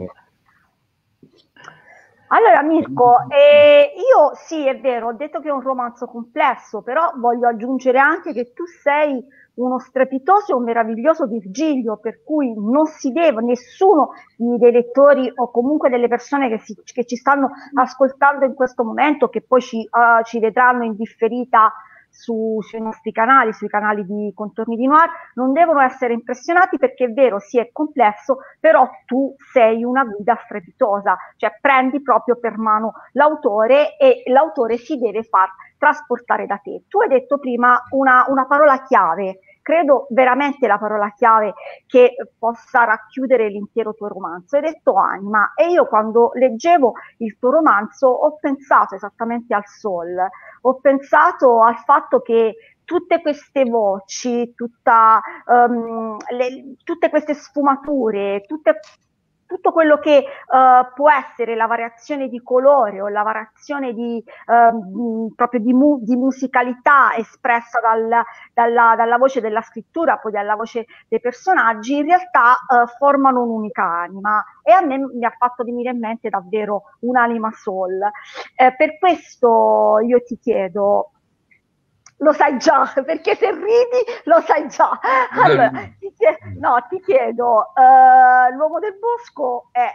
Allora Mirko, eh, io sì, è vero, ho detto che è un romanzo complesso, però voglio aggiungere anche che tu sei uno strepitoso e un meraviglioso Virgilio, per cui non si deve, nessuno dei lettori o comunque delle persone che, si, che ci stanno ascoltando in questo momento, che poi ci, uh, ci vedranno in differita su, sui nostri canali, sui canali di Contorni di Noir, non devono essere impressionati, perché è vero, sì, è complesso, però tu sei una guida strepitosa, cioè prendi proprio per mano l'autore e l'autore si deve far trasportare da te. Tu hai detto prima una, una parola chiave, credo veramente la parola chiave che possa racchiudere l'intero tuo romanzo. Hai detto anima, e io quando leggevo il tuo romanzo ho pensato esattamente al Sol, ho pensato al fatto che tutte queste voci, tutta, um, le, tutte queste sfumature, tutte, tutto quello che uh, può essere la variazione di colore o la variazione di, uh, proprio di, mu- di musicalità espressa dal, dalla, dalla voce della scrittura, poi dalla voce dei personaggi, in realtà uh, formano un'unica anima, e a me mi ha fatto venire in mente davvero un'anima soul. Eh, per questo io ti chiedo, lo sai già, perché se ridi lo sai già. Allora, ti chiedo, no, ti chiedo, uh, L'uomo del bosco è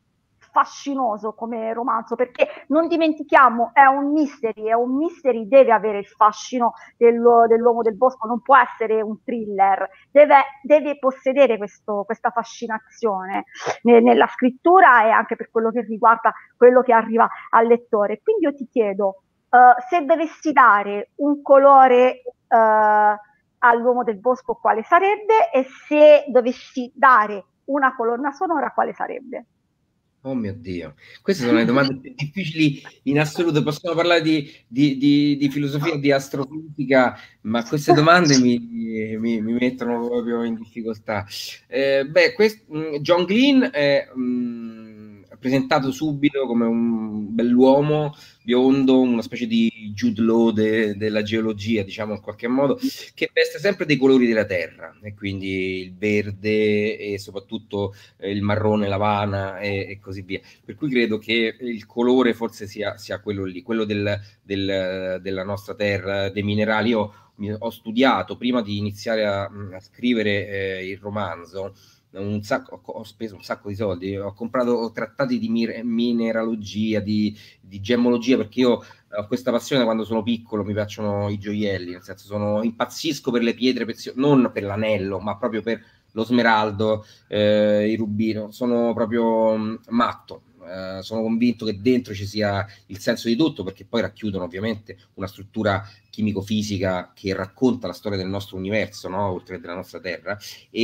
fascinoso come romanzo, perché non dimentichiamo, è un mystery, è un mystery, deve avere il fascino dello, dell'uomo del bosco, non può essere un thriller, deve, deve possedere questo, questa fascinazione ne, nella scrittura e anche per quello che riguarda quello che arriva al lettore. Quindi io ti chiedo, Uh, se dovessi dare un colore uh, all'uomo del bosco, quale sarebbe? E se dovessi dare una colonna sonora, quale sarebbe? Oh mio Dio, queste sono le domande più difficili in assoluto. Possiamo parlare di, di, di, di filosofia e di astrofisica, ma queste domande mi, mi, mi mettono proprio in difficoltà. Eh, beh, quest, John Glynn è mh, presentato subito come un bell'uomo biondo, una specie di Jude Law de, della geologia, diciamo in qualche modo, che veste sempre dei colori della terra, e quindi il verde e soprattutto eh, il marrone lavana e, e così via. Per cui credo che il colore forse sia, sia quello lì, quello del, del, della nostra terra, dei minerali. Io mi, ho studiato, prima di iniziare a, a scrivere eh, il romanzo, un sacco, ho speso un sacco di soldi, ho comprato trattati di mineralogia, di, di gemmologia, perché io ho questa passione. Quando sono piccolo mi piacciono i gioielli, nel senso, sono, impazzisco per le pietre preziose, non per l'anello, ma proprio per lo smeraldo, eh, il rubino, sono proprio mh, matto. Uh, sono convinto che dentro ci sia il senso di tutto, perché poi racchiudono ovviamente una struttura chimico-fisica che racconta la storia del nostro universo, no? Oltre che della nostra terra,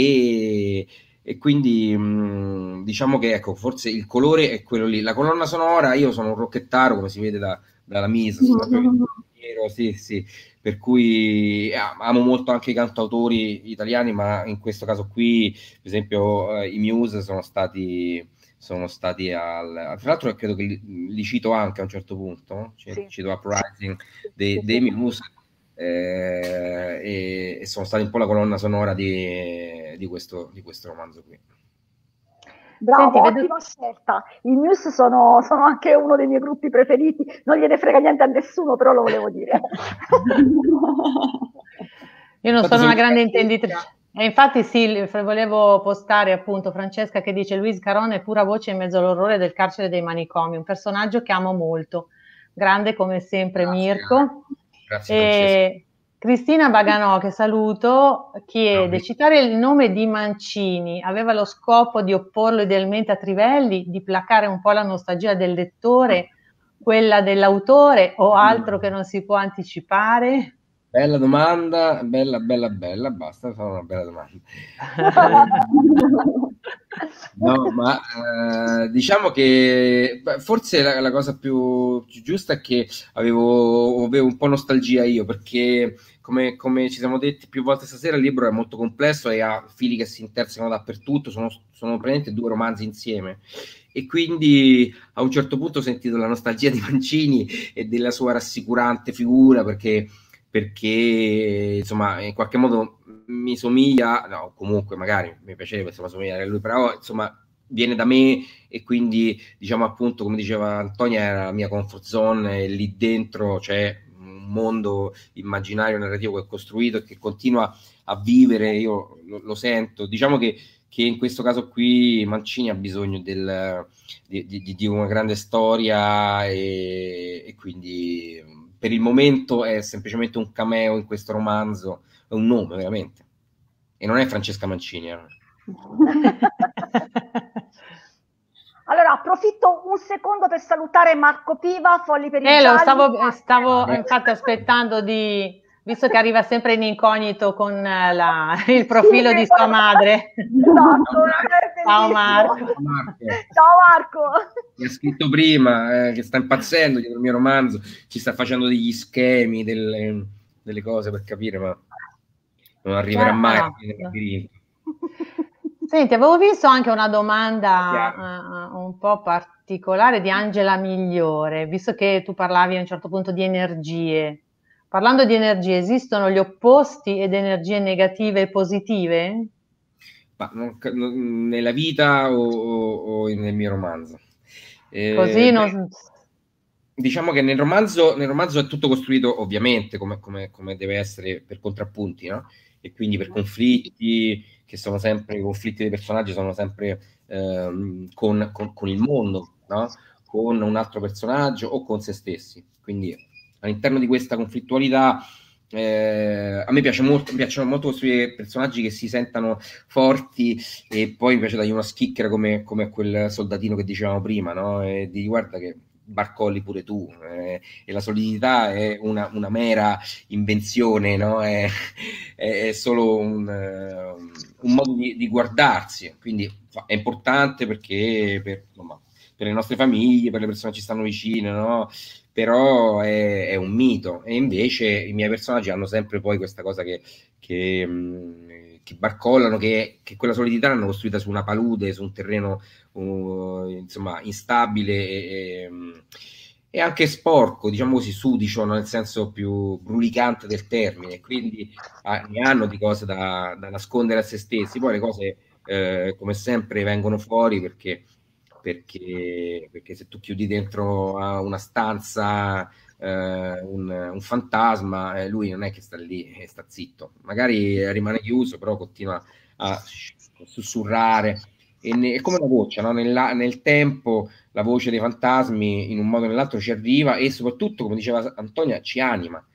e, e quindi mh, diciamo che ecco, forse il colore è quello lì. La colonna sonora, io sono un rocchettaro, come si vede da, dalla mise, sono proprio nero, sì, sì. Per cui eh, amo molto anche i cantautori italiani, ma in questo caso qui, per esempio, eh, i Muse sono stati sono stati al... Tra l'altro credo che li, li cito anche a un certo punto, no? C- sì. Cito Uprising dei, dei Muse, eh, e, e sono stati un po' la colonna sonora di, di, questo, di questo romanzo qui. Bravo, Senti, ottima vedo... scelta. I Muse sono, sono anche uno dei miei gruppi preferiti, non gliene frega niente a nessuno, però lo volevo dire. Io non sono una grande intenditrice. E infatti sì, volevo postare appunto Francesca che dice: Luis Caron è pura voce in mezzo all'orrore del carcere dei manicomi, un personaggio che amo molto, grande come sempre. Grazie, Mirko. Grazie, e, Cristina Baganò, che saluto, chiede: citare il nome di Mancini aveva lo scopo di opporlo idealmente a Trivelli, di placare un po' la nostalgia del lettore, quella dell'autore, o altro che non si può anticipare? Bella domanda, bella, bella, bella, basta fare una bella domanda. No, ma eh, diciamo che beh, forse la, la cosa più, più giusta è che avevo, avevo un po' nostalgia io, perché come, come ci siamo detti più volte stasera, il libro è molto complesso e ha fili che si intersecano dappertutto, sono, sono praticamente due romanzi insieme. E quindi a un certo punto ho sentito la nostalgia di Mancini e della sua rassicurante figura, perché perché insomma in qualche modo mi somiglia, no, comunque magari mi piacerebbe insomma somigliare a lui, però insomma viene da me e quindi diciamo appunto, come diceva Antonia, era la mia comfort zone e lì dentro c'è un mondo immaginario narrativo che ho costruito e che continua a vivere, io lo, lo sento, diciamo che, che in questo caso qui Mancini ha bisogno del, di, di, di una grande storia e, e quindi per il momento è semplicemente un cameo in questo romanzo, è un nome veramente, e non è Francesca Mancini. Eh. Allora approfitto un secondo per salutare Marco Piva, Folli per i eh, Gialli. lo stavo, stavo infatti aspettando di, visto che arriva sempre in incognito con la, il profilo sì, di sua madre. Esatto, ciao Marco. Ciao Marco. Ciao Marco. Mi ha scritto prima eh, che sta impazzendo dietro il mio romanzo, ci sta facendo degli schemi, delle, delle cose per capire, ma non arriverà ah, mai a fine labirinto. Senti, avevo visto anche una domanda uh, un po' particolare di Angela Migliore, visto che tu parlavi a un certo punto di energie. Parlando di energie, esistono gli opposti ed energie negative e positive? Ma non, non, nella vita o, o, o nel mio romanzo? Eh, Così non... beh, diciamo che nel romanzo, nel romanzo è tutto costruito ovviamente come, come, come deve essere per contrappunti, no? E quindi per conflitti che sono sempre, i conflitti dei personaggi sono sempre ehm, con, con, con il mondo, no? Con un altro personaggio o con se stessi. Quindi all'interno di questa conflittualità eh, a me piace molto, mi piacciono molto costruire personaggi che si sentano forti, e poi mi piace dargli una schicchera come, come quel soldatino che dicevamo prima, no? E di guarda che barcolli pure tu, eh, e la solidità è una, una mera invenzione, no? È, è solo un, uh, un modo di, di guardarsi, quindi è importante perché per, insomma, per le nostre famiglie, per le persone che ci stanno vicine, no? Però è, è un mito, e invece i miei personaggi hanno sempre poi questa cosa che, che, mh, che barcollano, che, che quella solidità l'hanno costruita su una palude, su un terreno uh, insomma instabile e, e anche sporco, diciamo così, sudicio, nel senso più brulicante del termine, quindi ah, ne hanno di cose da, da nascondere a se stessi. Poi le cose eh, come sempre vengono fuori perché Perché, perché se tu chiudi dentro a una stanza eh, un, un fantasma, eh, lui non è che sta lì e sta zitto, magari rimane chiuso, però continua a sussurrare. E ne, è come una voce, no? Nella, nel tempo la voce dei fantasmi in un modo o nell'altro ci arriva e soprattutto, come diceva Antonia, ci anima.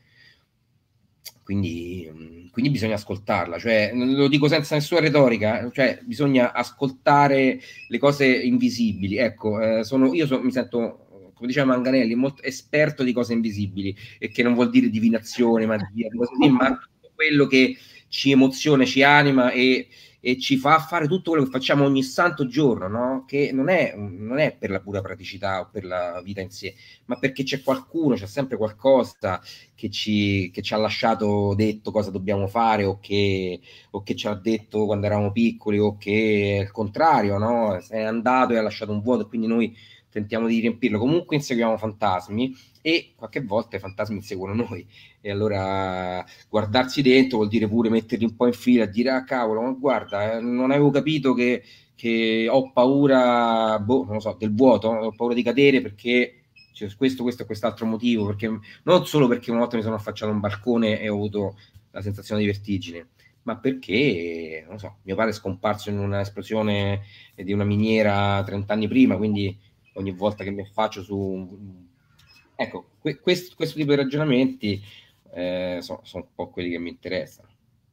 Quindi, quindi bisogna ascoltarla, cioè, lo dico senza nessuna retorica, cioè bisogna ascoltare le cose invisibili. Ecco, eh, sono, io so, mi sento, come diceva Manganelli, molto esperto di cose invisibili, e che non vuol dire divinazione, magia, così, ma quello che ci emoziona, ci anima e, e ci fa fare tutto quello che facciamo ogni santo giorno, no? Che non è, non è per la pura praticità o per la vita in sé, ma perché c'è qualcuno, c'è sempre qualcosa che ci, che ci ha lasciato detto cosa dobbiamo fare, o che, o che ci ha detto quando eravamo piccoli, o che al contrario, no? È andato e ha lasciato un vuoto, e quindi noi tentiamo di riempirlo. Comunque inseguiamo fantasmi e qualche volta i fantasmi inseguono noi, e allora guardarsi dentro vuol dire pure metterli un po' in fila e dire ah cavolo, ma guarda, eh, non avevo capito che, che ho paura, boh, non lo so, del vuoto, ho paura di cadere perché c'è questo, questo e quest'altro motivo, perché non solo perché una volta mi sono affacciato a un balcone e ho avuto la sensazione di vertigine, ma perché, non so, mio padre è scomparso in un'esplosione di una miniera trent'anni prima, quindi ogni volta che mi affaccio su... Ecco, que- questo, questo tipo di ragionamenti eh, sono son un po' quelli che mi interessano.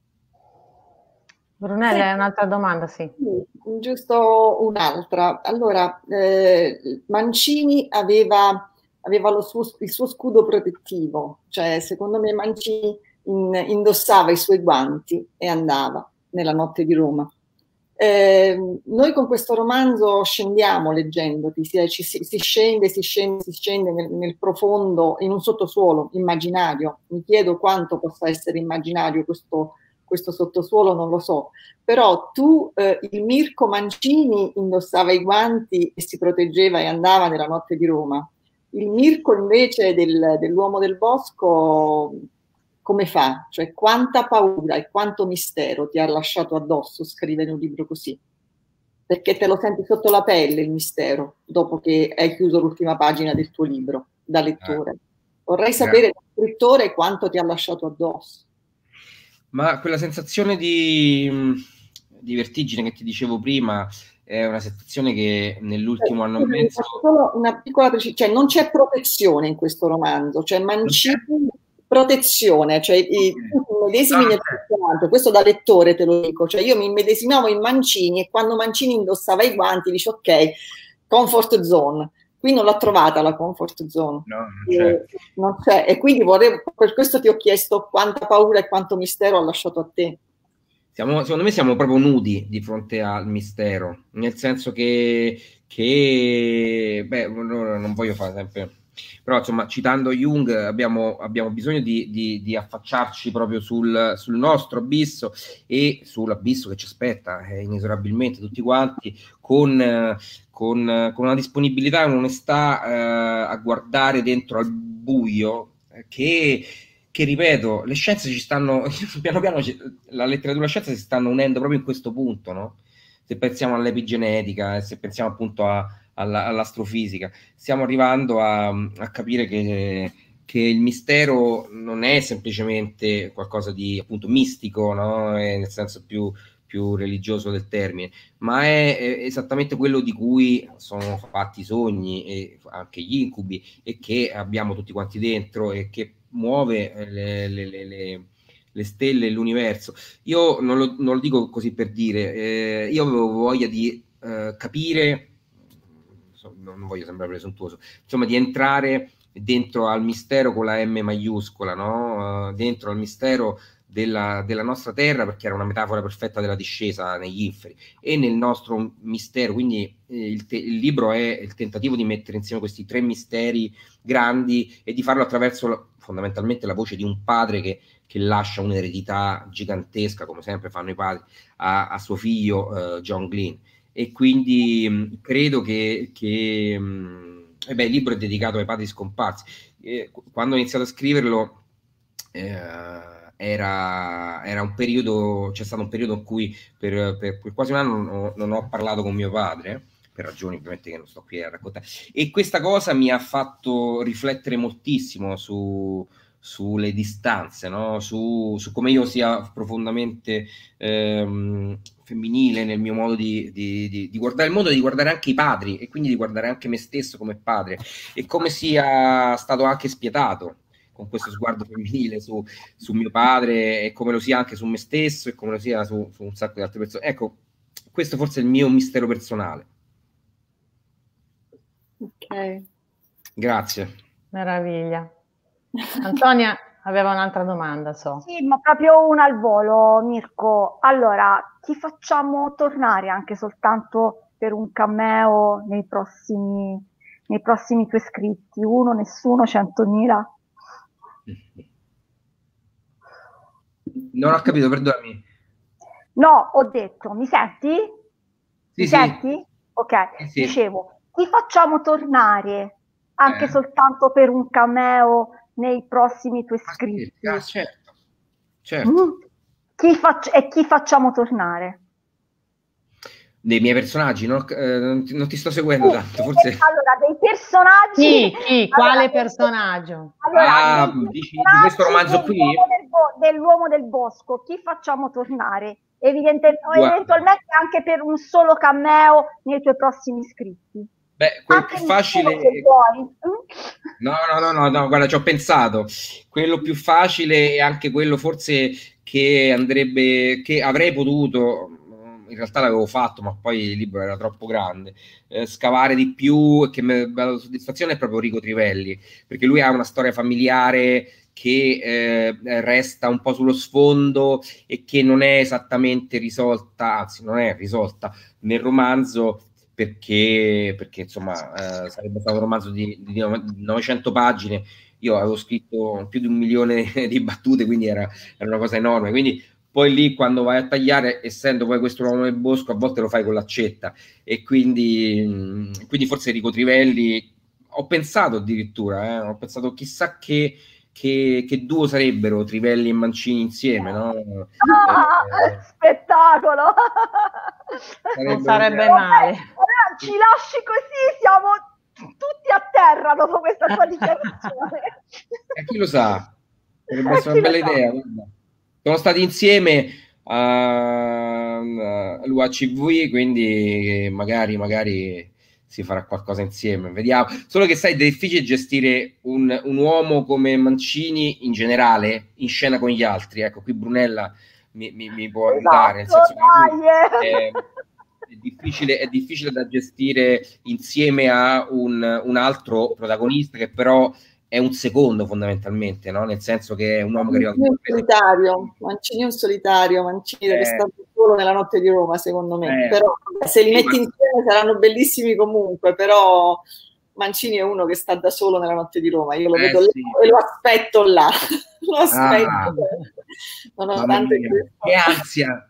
Brunella, è un'altra domanda, sì. Sì, giusto un'altra. Allora, eh, Mancini aveva, aveva lo suo, il suo scudo protettivo, cioè secondo me Mancini in, indossava i suoi guanti e andava nella notte di Roma. Eh, noi con questo romanzo scendiamo leggendoti, si, ci, si, si scende, si scende, si scende nel, nel profondo, in un sottosuolo immaginario. Mi chiedo quanto possa essere immaginario questo, questo sottosuolo, non lo so. Però tu, eh, il Mirko Mancini indossava i guanti e si proteggeva e andava nella notte di Roma. Il Mirko invece del, dell'uomo del bosco, come fa? Cioè quanta paura e quanto mistero ti ha lasciato addosso scrivere un libro così? Perché te lo senti sotto la pelle il mistero, dopo che hai chiuso l'ultima pagina del tuo libro, da lettore. Vorrei sapere da scrittore quanto ti ha lasciato addosso. Ma quella sensazione di, di vertigine che ti dicevo prima è una sensazione che nell'ultimo eh, anno e mezzo... Solo una piccola precisione, cioè non c'è protezione in questo romanzo, cioè Mancini... protezione, cioè i, tu ti medesimi nel personaggio, questo da lettore te lo dico, cioè io mi immedesimavo in Mancini e quando Mancini indossava i guanti dici ok, comfort zone, qui non l'ho trovata la comfort zone, no, non c'è. E, non c'è. E quindi vorrei, per questo ti ho chiesto quanta paura e quanto mistero ha lasciato a te. Siamo, secondo me siamo proprio nudi di fronte al mistero, nel senso che, che beh, non voglio fare sempre... Però insomma, citando Jung, abbiamo, abbiamo bisogno di, di, di affacciarci proprio sul, sul nostro abisso e sull'abisso che ci aspetta eh, inesorabilmente tutti quanti, con, eh, con, con una disponibilità e un'onestà eh, a guardare dentro al buio eh, che, che, ripeto, le scienze ci stanno, piano piano la letteratura e la scienza si stanno unendo proprio in questo punto, no? Se pensiamo all'epigenetica, se pensiamo appunto a all'astrofisica, stiamo arrivando a, a capire che, che il mistero non è semplicemente qualcosa di appunto mistico, no? È nel senso più, più religioso del termine, ma è, è esattamente quello di cui sono fatti i sogni e anche gli incubi e che abbiamo tutti quanti dentro e che muove le, le, le, le le stelle e l'universo. Io non lo, non lo dico così per dire, eh, io avevo voglia di eh, capire, non voglio sembrare presuntuoso, insomma di entrare dentro al mistero con la M maiuscola, no? Uh, dentro al mistero della, della nostra terra, perché era una metafora perfetta della discesa negli inferi, e nel nostro mistero, quindi eh, il, te- il libro è il tentativo di mettere insieme questi tre misteri grandi e di farlo attraverso la, fondamentalmente la voce di un padre che, che lascia un'eredità gigantesca, come sempre fanno i padri, a, a suo figlio uh, John Glynn. E quindi mh, credo che, che mh, eh beh, il libro è dedicato ai padri scomparsi. Eh, quando ho iniziato a scriverlo eh, era, era un periodo, c'è stato un periodo in cui per, per, per quasi un anno non ho, non ho parlato con mio padre, per ragioni ovviamente che non sto qui a raccontare, e questa cosa mi ha fatto riflettere moltissimo su, sulle distanze, no? su, su come io sia profondamente ehm, femminile nel mio modo di, di, di, di guardare il mondo, di guardare anche i padri e quindi di guardare anche me stesso come padre e come sia stato anche spietato con questo sguardo femminile su, su mio padre e come lo sia anche su me stesso e come lo sia su, su un sacco di altre persone. Ecco, questo forse è il mio mistero personale. Ok. Grazie. Meraviglia. Antonia aveva un'altra domanda, so. Sì, ma proprio una al volo, Mirko. Allora, ti facciamo tornare anche soltanto per un cameo nei prossimi, nei prossimi tuoi scritti? Uno, nessuno, centomila? Non ho capito, perdonami. No, ho detto, mi senti? Sì, mi sì. senti? Ok, sì, sì. Dicevo, ti facciamo tornare anche eh. soltanto per un cameo nei prossimi tuoi scritti. Ah, certo, certo. Mm. Chi fac- e chi facciamo tornare? Dei miei personaggi, no? eh, non, ti, non ti sto seguendo sì, tanto, forse... Allora, dei personaggi... Chi? Chi? Allora, Quale personaggio? Allora, ah, dici, di questo romanzo qui? Dell'uomo del, bo- dell'uomo del bosco, chi facciamo tornare? Evidente- eventualmente anche per un solo cameo nei tuoi prossimi scritti. Beh, quello più facile... No, no, no, no, no, guarda, ci ho pensato. Quello più facile è anche quello forse che andrebbe, che avrei potuto, in realtà l'avevo fatto, ma poi il libro era troppo grande, eh, scavare di più, e che mi ha dato soddisfazione è proprio Rico Trivelli, perché lui ha una storia familiare che eh, resta un po' sullo sfondo e che non è esattamente risolta, anzi non è risolta nel romanzo, perché, perché insomma eh, sarebbe stato un romanzo di, di novecento pagine. Io avevo scritto più di un milione di battute, quindi era, era una cosa enorme, quindi poi lì quando vai a tagliare, essendo poi questo uomo del bosco, a volte lo fai con l'accetta, e quindi, quindi forse Rico Trivelli, ho pensato addirittura, eh, ho pensato chissà che Che, che duo sarebbero Trivelli e Mancini insieme, no? Ah, eh, spettacolo! Sarebbe non sarebbe male. Allora, ci lasci così, siamo tutti a terra dopo questa tua dichiarazione. E chi lo sa? Potrebbe essere una bella idea. Sono stati insieme all'U A C V, quindi magari, magari si farà qualcosa insieme, vediamo. Solo che sai, è difficile gestire un, un uomo come Mancini in generale in scena con gli altri. Ecco, qui Brunella mi, mi, mi può aiutare, nel senso che è, è, difficile, è difficile da gestire insieme a un, un altro protagonista che però è un secondo fondamentalmente, no? Nel senso che è un uomo che arriva un solitario, Mancini è un solitario, Mancini eh, è stato solo nella notte di Roma, secondo me, eh, però se li metti insieme saranno bellissimi comunque, però Mancini è uno che sta da solo nella notte di Roma, io lo eh, vedo sì. là e lo aspetto là, lo aspetto, ah, nonostante che ansia.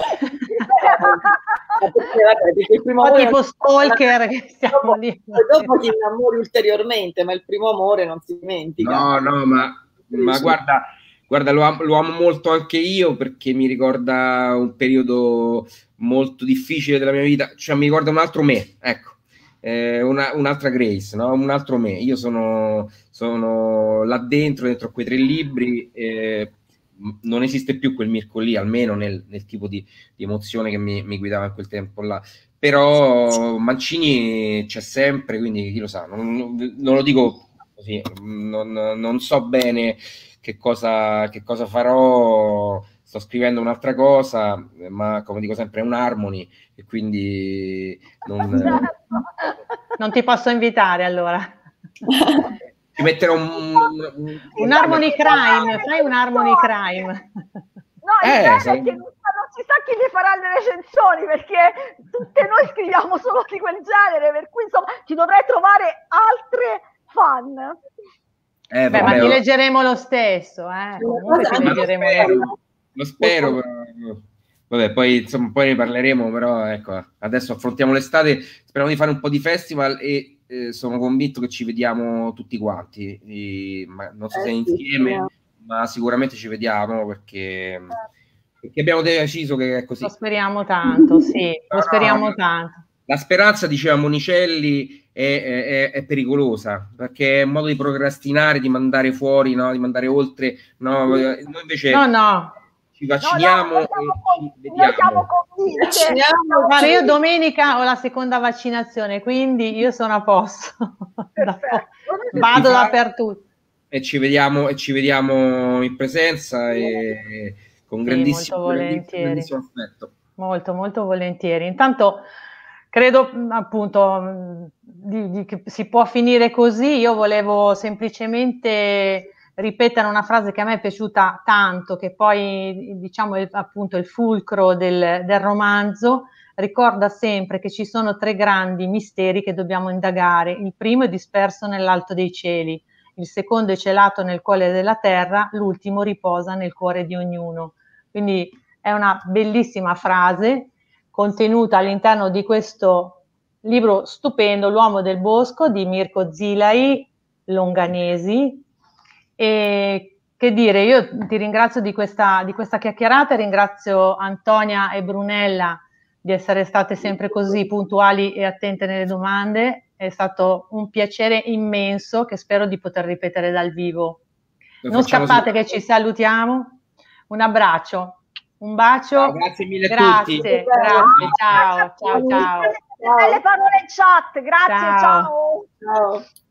Perché il primo amore tipo stalker che stiamo dopo, lì. Dopo ti innamori ulteriormente, ma il primo amore non si dimentica. No, no, ma, ma guarda, guarda lo, amo, lo amo molto anche io, perché mi ricorda un periodo molto difficile della mia vita, cioè mi ricorda un altro me, ecco, eh, una, un'altra Grace, no? Un altro me. Io sono, sono là dentro, dentro quei tre libri, eh, non esiste più quel Mirko lì, almeno nel, nel tipo di, di emozione che mi, mi guidava in quel tempo là. Però Mancini c'è sempre, quindi chi lo sa, non, non lo dico così, non, non so bene che cosa, che cosa farò, sto scrivendo un'altra cosa, ma come dico sempre è un harmony, e quindi non, non ti posso invitare allora. Ci metterò un, un, un, un harmony crime, fai un harmony crime. No, il eh, bello è che non, non si sa chi le farà le recensioni, perché tutte noi scriviamo solo di quel genere, per cui insomma ci dovrei trovare altre fan. Eh, Beh, ma ti leggeremo lo stesso, eh. Comunque ti leggeremo lo spero, lo spero però, vabbè, poi insomma poi ne parleremo, però ecco, adesso affrontiamo l'estate, speriamo di fare un po' di festival e eh, sono convinto che ci vediamo tutti quanti, e, ma non so eh, se insieme, sì, ma sicuramente ci vediamo, perché, perché abbiamo deciso che è così. Lo speriamo tanto, sì, no, lo speriamo no, tanto. La speranza, diceva Monicelli, è, è, è pericolosa, perché è un modo di procrastinare, di mandare fuori, no? Di mandare oltre. No? Noi invece no, no. ci vacciniamo, no, no, e ci vediamo. Siamo vacciniamo. Guarda, io domenica ho la seconda vaccinazione, quindi io sono a posto. Vado dappertutto. E ci vediamo, e ci vediamo in presenza e con grandissimo, sì, molto volentieri. grandissimo affetto. Molto, molto volentieri. Intanto credo appunto di, di, che si può finire così. Io volevo semplicemente ripetere una frase che a me è piaciuta tanto, che poi diciamo è appunto il fulcro del, del romanzo. Ricorda sempre che ci sono tre grandi misteri che dobbiamo indagare. Il primo è disperso nell'alto dei cieli, il secondo è celato nel cuore della terra, l'ultimo riposa nel cuore di ognuno. Quindi è una bellissima frase contenuta all'interno di questo libro stupendo, L'uomo del bosco, di Mirko Zilai, Longanesi. E che dire, io ti ringrazio di questa, di questa chiacchierata, ringrazio Antonia e Brunella di essere state sempre così puntuali e attente nelle domande. È stato un piacere immenso che spero di poter ripetere dal vivo. Non scappate che ci salutiamo. Un abbraccio. Un bacio. Ciao, grazie mille grazie, a tutti. Grazie, grazie, ciao, ciao, ciao. Belle parole in chat, grazie, Ciao. ciao. Ciao.